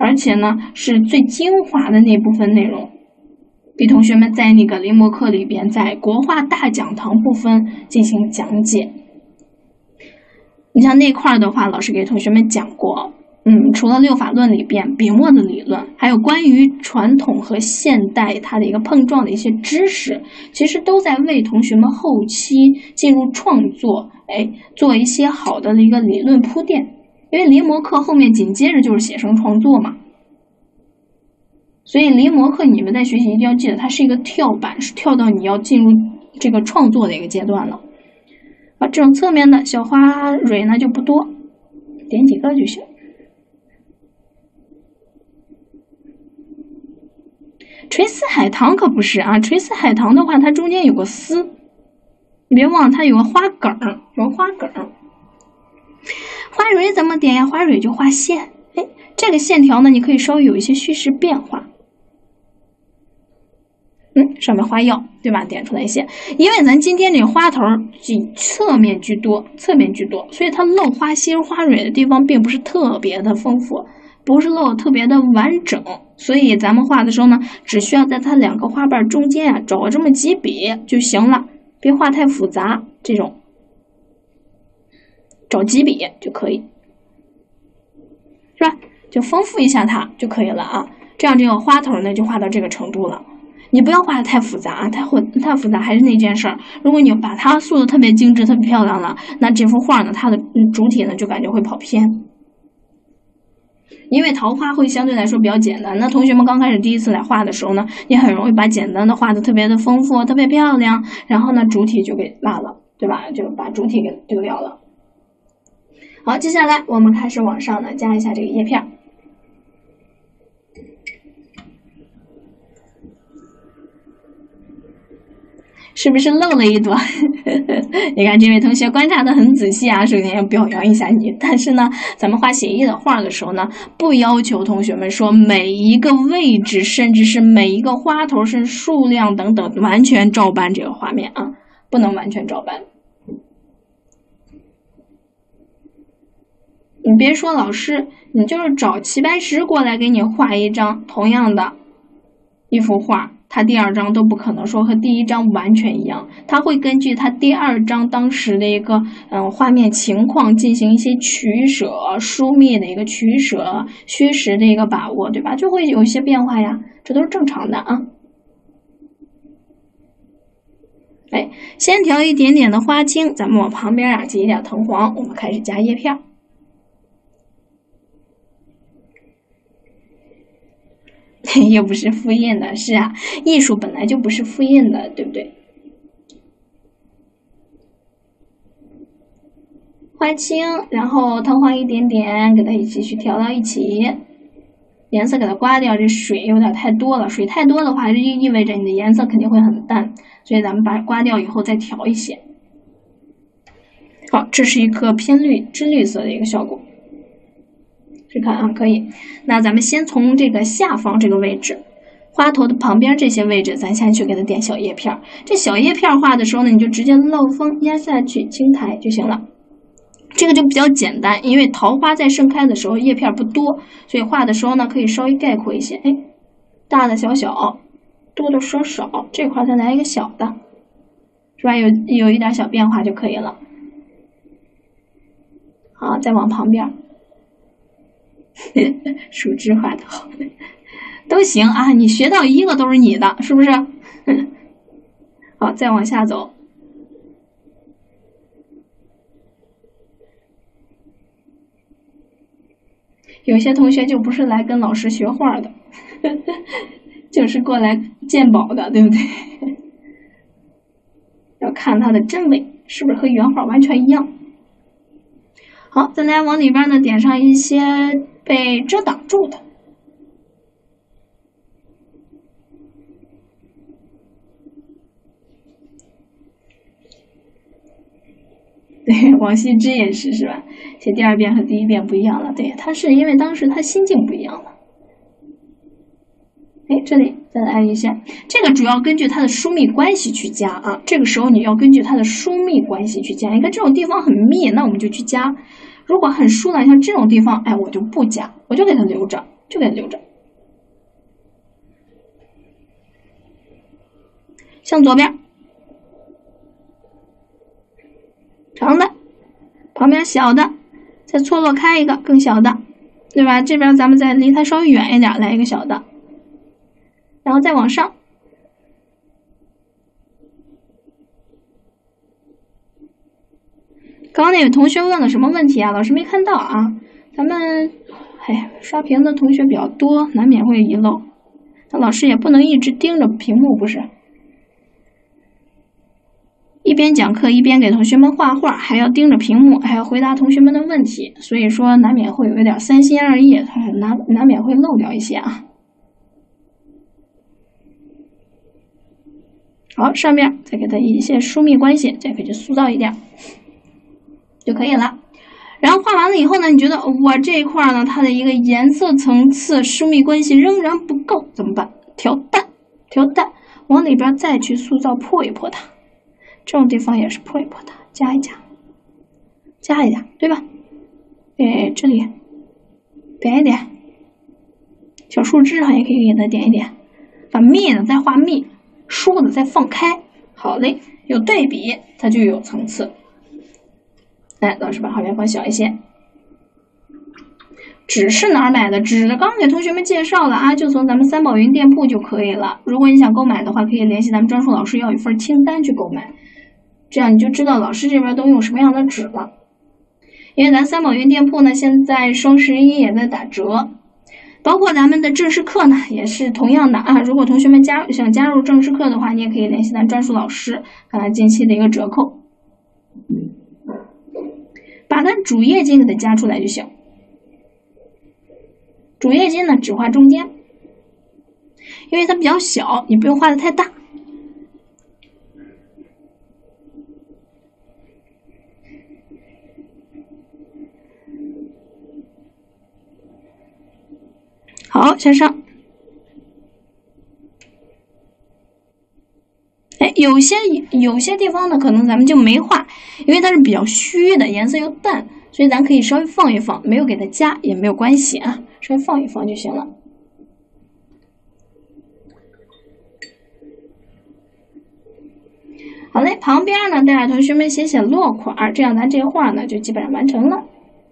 而且呢是最精华的那部分内容，给同学们在那个临摹课里边，在国画大讲堂部分进行讲解。你像那块的话，老师给同学们讲过，除了六法论里边笔墨的理论，还有关于传统和现代它的一个碰撞的一些知识，其实都在为同学们后期进入创作，做一些好的一个理论铺垫。因为临摹课后面紧接着就是写生创作嘛，所以临摹课你们在学习一定要记得，它是一个跳板，是跳到你要进入这个创作的一个阶段了。这种侧面的小花蕊呢就不多，点几个就行。垂丝海棠可不是啊，垂丝海棠的话，它中间有个丝，你别忘了它有个花梗，花蕊怎么点呀？花蕊就画线，这个线条呢，你可以稍微有一些虚实变化。上面花药，对吧？点出来一些，因为咱今天这个花头侧面居多，所以它露花心、花蕊的地方并不是特别的丰富，不是露特别的完整，所以咱们画的时候呢，只需要在它两个花瓣中间啊，找这么几笔就行了，别画太复杂，这种找几笔就可以，是吧？就丰富一下它就可以了啊。这样这个花头呢就画到这个程度了。你不要画的太复杂，太复杂还是那件事儿。如果你把它塑的特别精致、特别漂亮了，那这幅画呢，它的主体呢就感觉会跑偏。因为桃花会相对来说比较简单，那同学们刚开始第一次来画的时候呢，你很容易把简单的画的特别的丰富、特别漂亮，然后呢主体就给落了，对吧？就把主体给丢掉了。好，接下来我们开始往上呢加一下这个叶片。是不是漏了一朵？你看这位同学观察的很仔细啊，首先要表扬一下你。但是呢，咱们画写意的画的时候呢，不要求同学们说每一个位置，甚至是每一个花头甚至数量等等完全照搬这个画面啊，不能完全照搬。你别说老师，你就是找齐白石过来给你画一张同样的一幅画，它第二张都不可能说和第一张完全一样，它会根据它第二张当时的一个画面情况进行一些取舍，疏密的一个取舍，虚实的一个把握，对吧？就会有一些变化呀，这都是正常的啊。先调一点点的花青，咱们往旁边啊挤一点藤黄，我们开始加叶片。又不是复印的，是啊，艺术本来就不是复印的，对不对？花青，然后藤黄一点点，给它一起去调到一起，颜色给它刮掉，这水有点太多了，水太多的话，就意味着你的颜色肯定会很淡，所以咱们把它刮掉以后再调一些。好，这是一个偏绿、深绿色的一个效果。去看啊，可以。那咱们先从这个下方这个位置，花头的旁边这些位置，咱先去给它点小叶片。这小叶片画的时候呢，你就直接漏风压下去，轻抬就行了。这个就比较简单，因为桃花在盛开的时候叶片不多，所以画的时候呢可以稍微概括一些。大的小小，多的少少，这块再来一个小的，是吧？有一点小变化就可以了。好，再往旁边。树枝画的好，都行啊，你学到一个都是你的，是不是？好，再往下走。有些同学就不是来跟老师学画的，就是过来鉴宝的，对不对？要看它的真伪是不是和原画完全一样。好，再来往里边呢点上一些被遮挡住的。对，王羲之也是，是吧？写第二遍和第一遍不一样了。对，他是因为当时他心境不一样了。这里再来一下，这个主要根据它的疏密关系去加啊。这个时候你要根据它的疏密关系去加。你看这种地方很密，那我们就去加；如果很疏了，像这种地方，我就不加，我就给它留着， 就给它留着。向左边，长的，旁边小的，再错落开一个更小的，对吧？这边咱们再离它稍微远一点，来一个小的，然后再往上。刚刚那位同学问了什么问题啊？老师没看到啊。咱们刷屏的同学比较多，难免会遗漏。那老师也不能一直盯着屏幕，不是？一边讲课一边给同学们画画，还要盯着屏幕，还要回答同学们的问题，所以说难免会有一点三心二意，难免会漏掉一些啊。好，上面再给它一些疏密关系，再给它塑造一点就可以了。然后画完了以后呢，你觉得我这一块呢，它的一个颜色层次、疏密关系仍然不够，怎么办？调淡，往里边再去塑造，破一破它。这种地方也是破一破它，加一加，对吧？这里点一点，小树枝上也可以给它点一点，把密的再画密，疏的再放开。好嘞，有对比，它就有层次。来，老师把画面放小一些。纸是哪儿买的？纸的刚刚给同学们介绍了啊，就从咱们三宝云店铺就可以了。如果你想购买的话，可以联系咱们专属老师要一份清单去购买，这样你就知道老师这边都用什么样的纸了。因为咱三宝云店铺呢，现在双11也在打折，包括咱们的正式课呢也是同样的啊。如果同学们想加入正式课的话，你也可以联系咱专属老师，看看近期的一个折扣。把它主页筋给它加出来就行。主页筋呢只画中间，因为它比较小，你不用画的太大。好，向上。有些地方呢，可能咱们就没画，因为它是比较虚的，颜色又淡，所以咱可以稍微放一放，没有给它加也没有关系啊，稍微放一放就行了。好嘞，旁边呢带着同学们写落款，这样咱这个画呢就基本上完成了。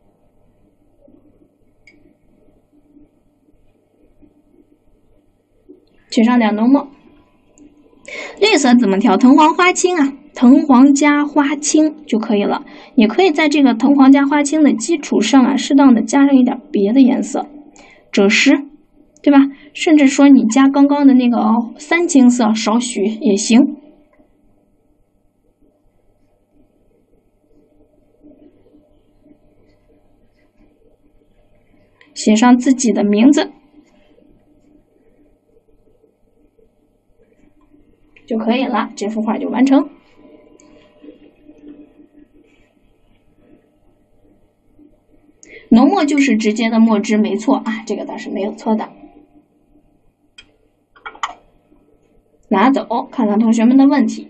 取上点浓墨。绿色怎么调？藤黄花青啊，藤黄加花青就可以了。你可以在这个藤黄加花青的基础上啊，适当的加上一点别的颜色，赭石，对吧？甚至说你加刚刚的那个三青色少许也行。写上自己的名字就可以了，这幅画就完成。浓墨就是直接的墨汁，没错啊，这个倒是没有错的。拿走，看看同学们的问题。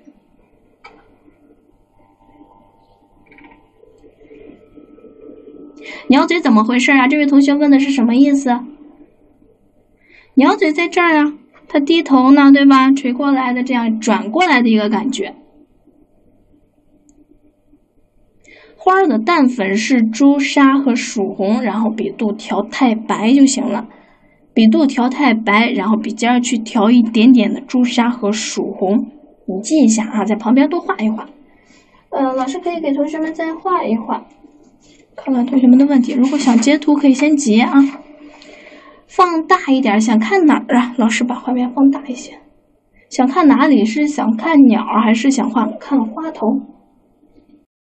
鸟嘴怎么回事啊？这位同学问的是什么意思？鸟嘴在这儿啊。它低头呢，对吧？垂过来的，这样转过来的一个感觉。花的淡粉是朱砂和曙红，然后笔肚调太白就行了。笔肚调太白，然后笔尖去调一点点的朱砂和曙红。你记一下啊，在旁边多画一画。老师可以给同学们再画一画，看看同学们的问题。如果想截图，可以先截啊。放大一点，想看哪儿啊？老师把画面放大一些。想看哪里？是想看鸟还是想看花头？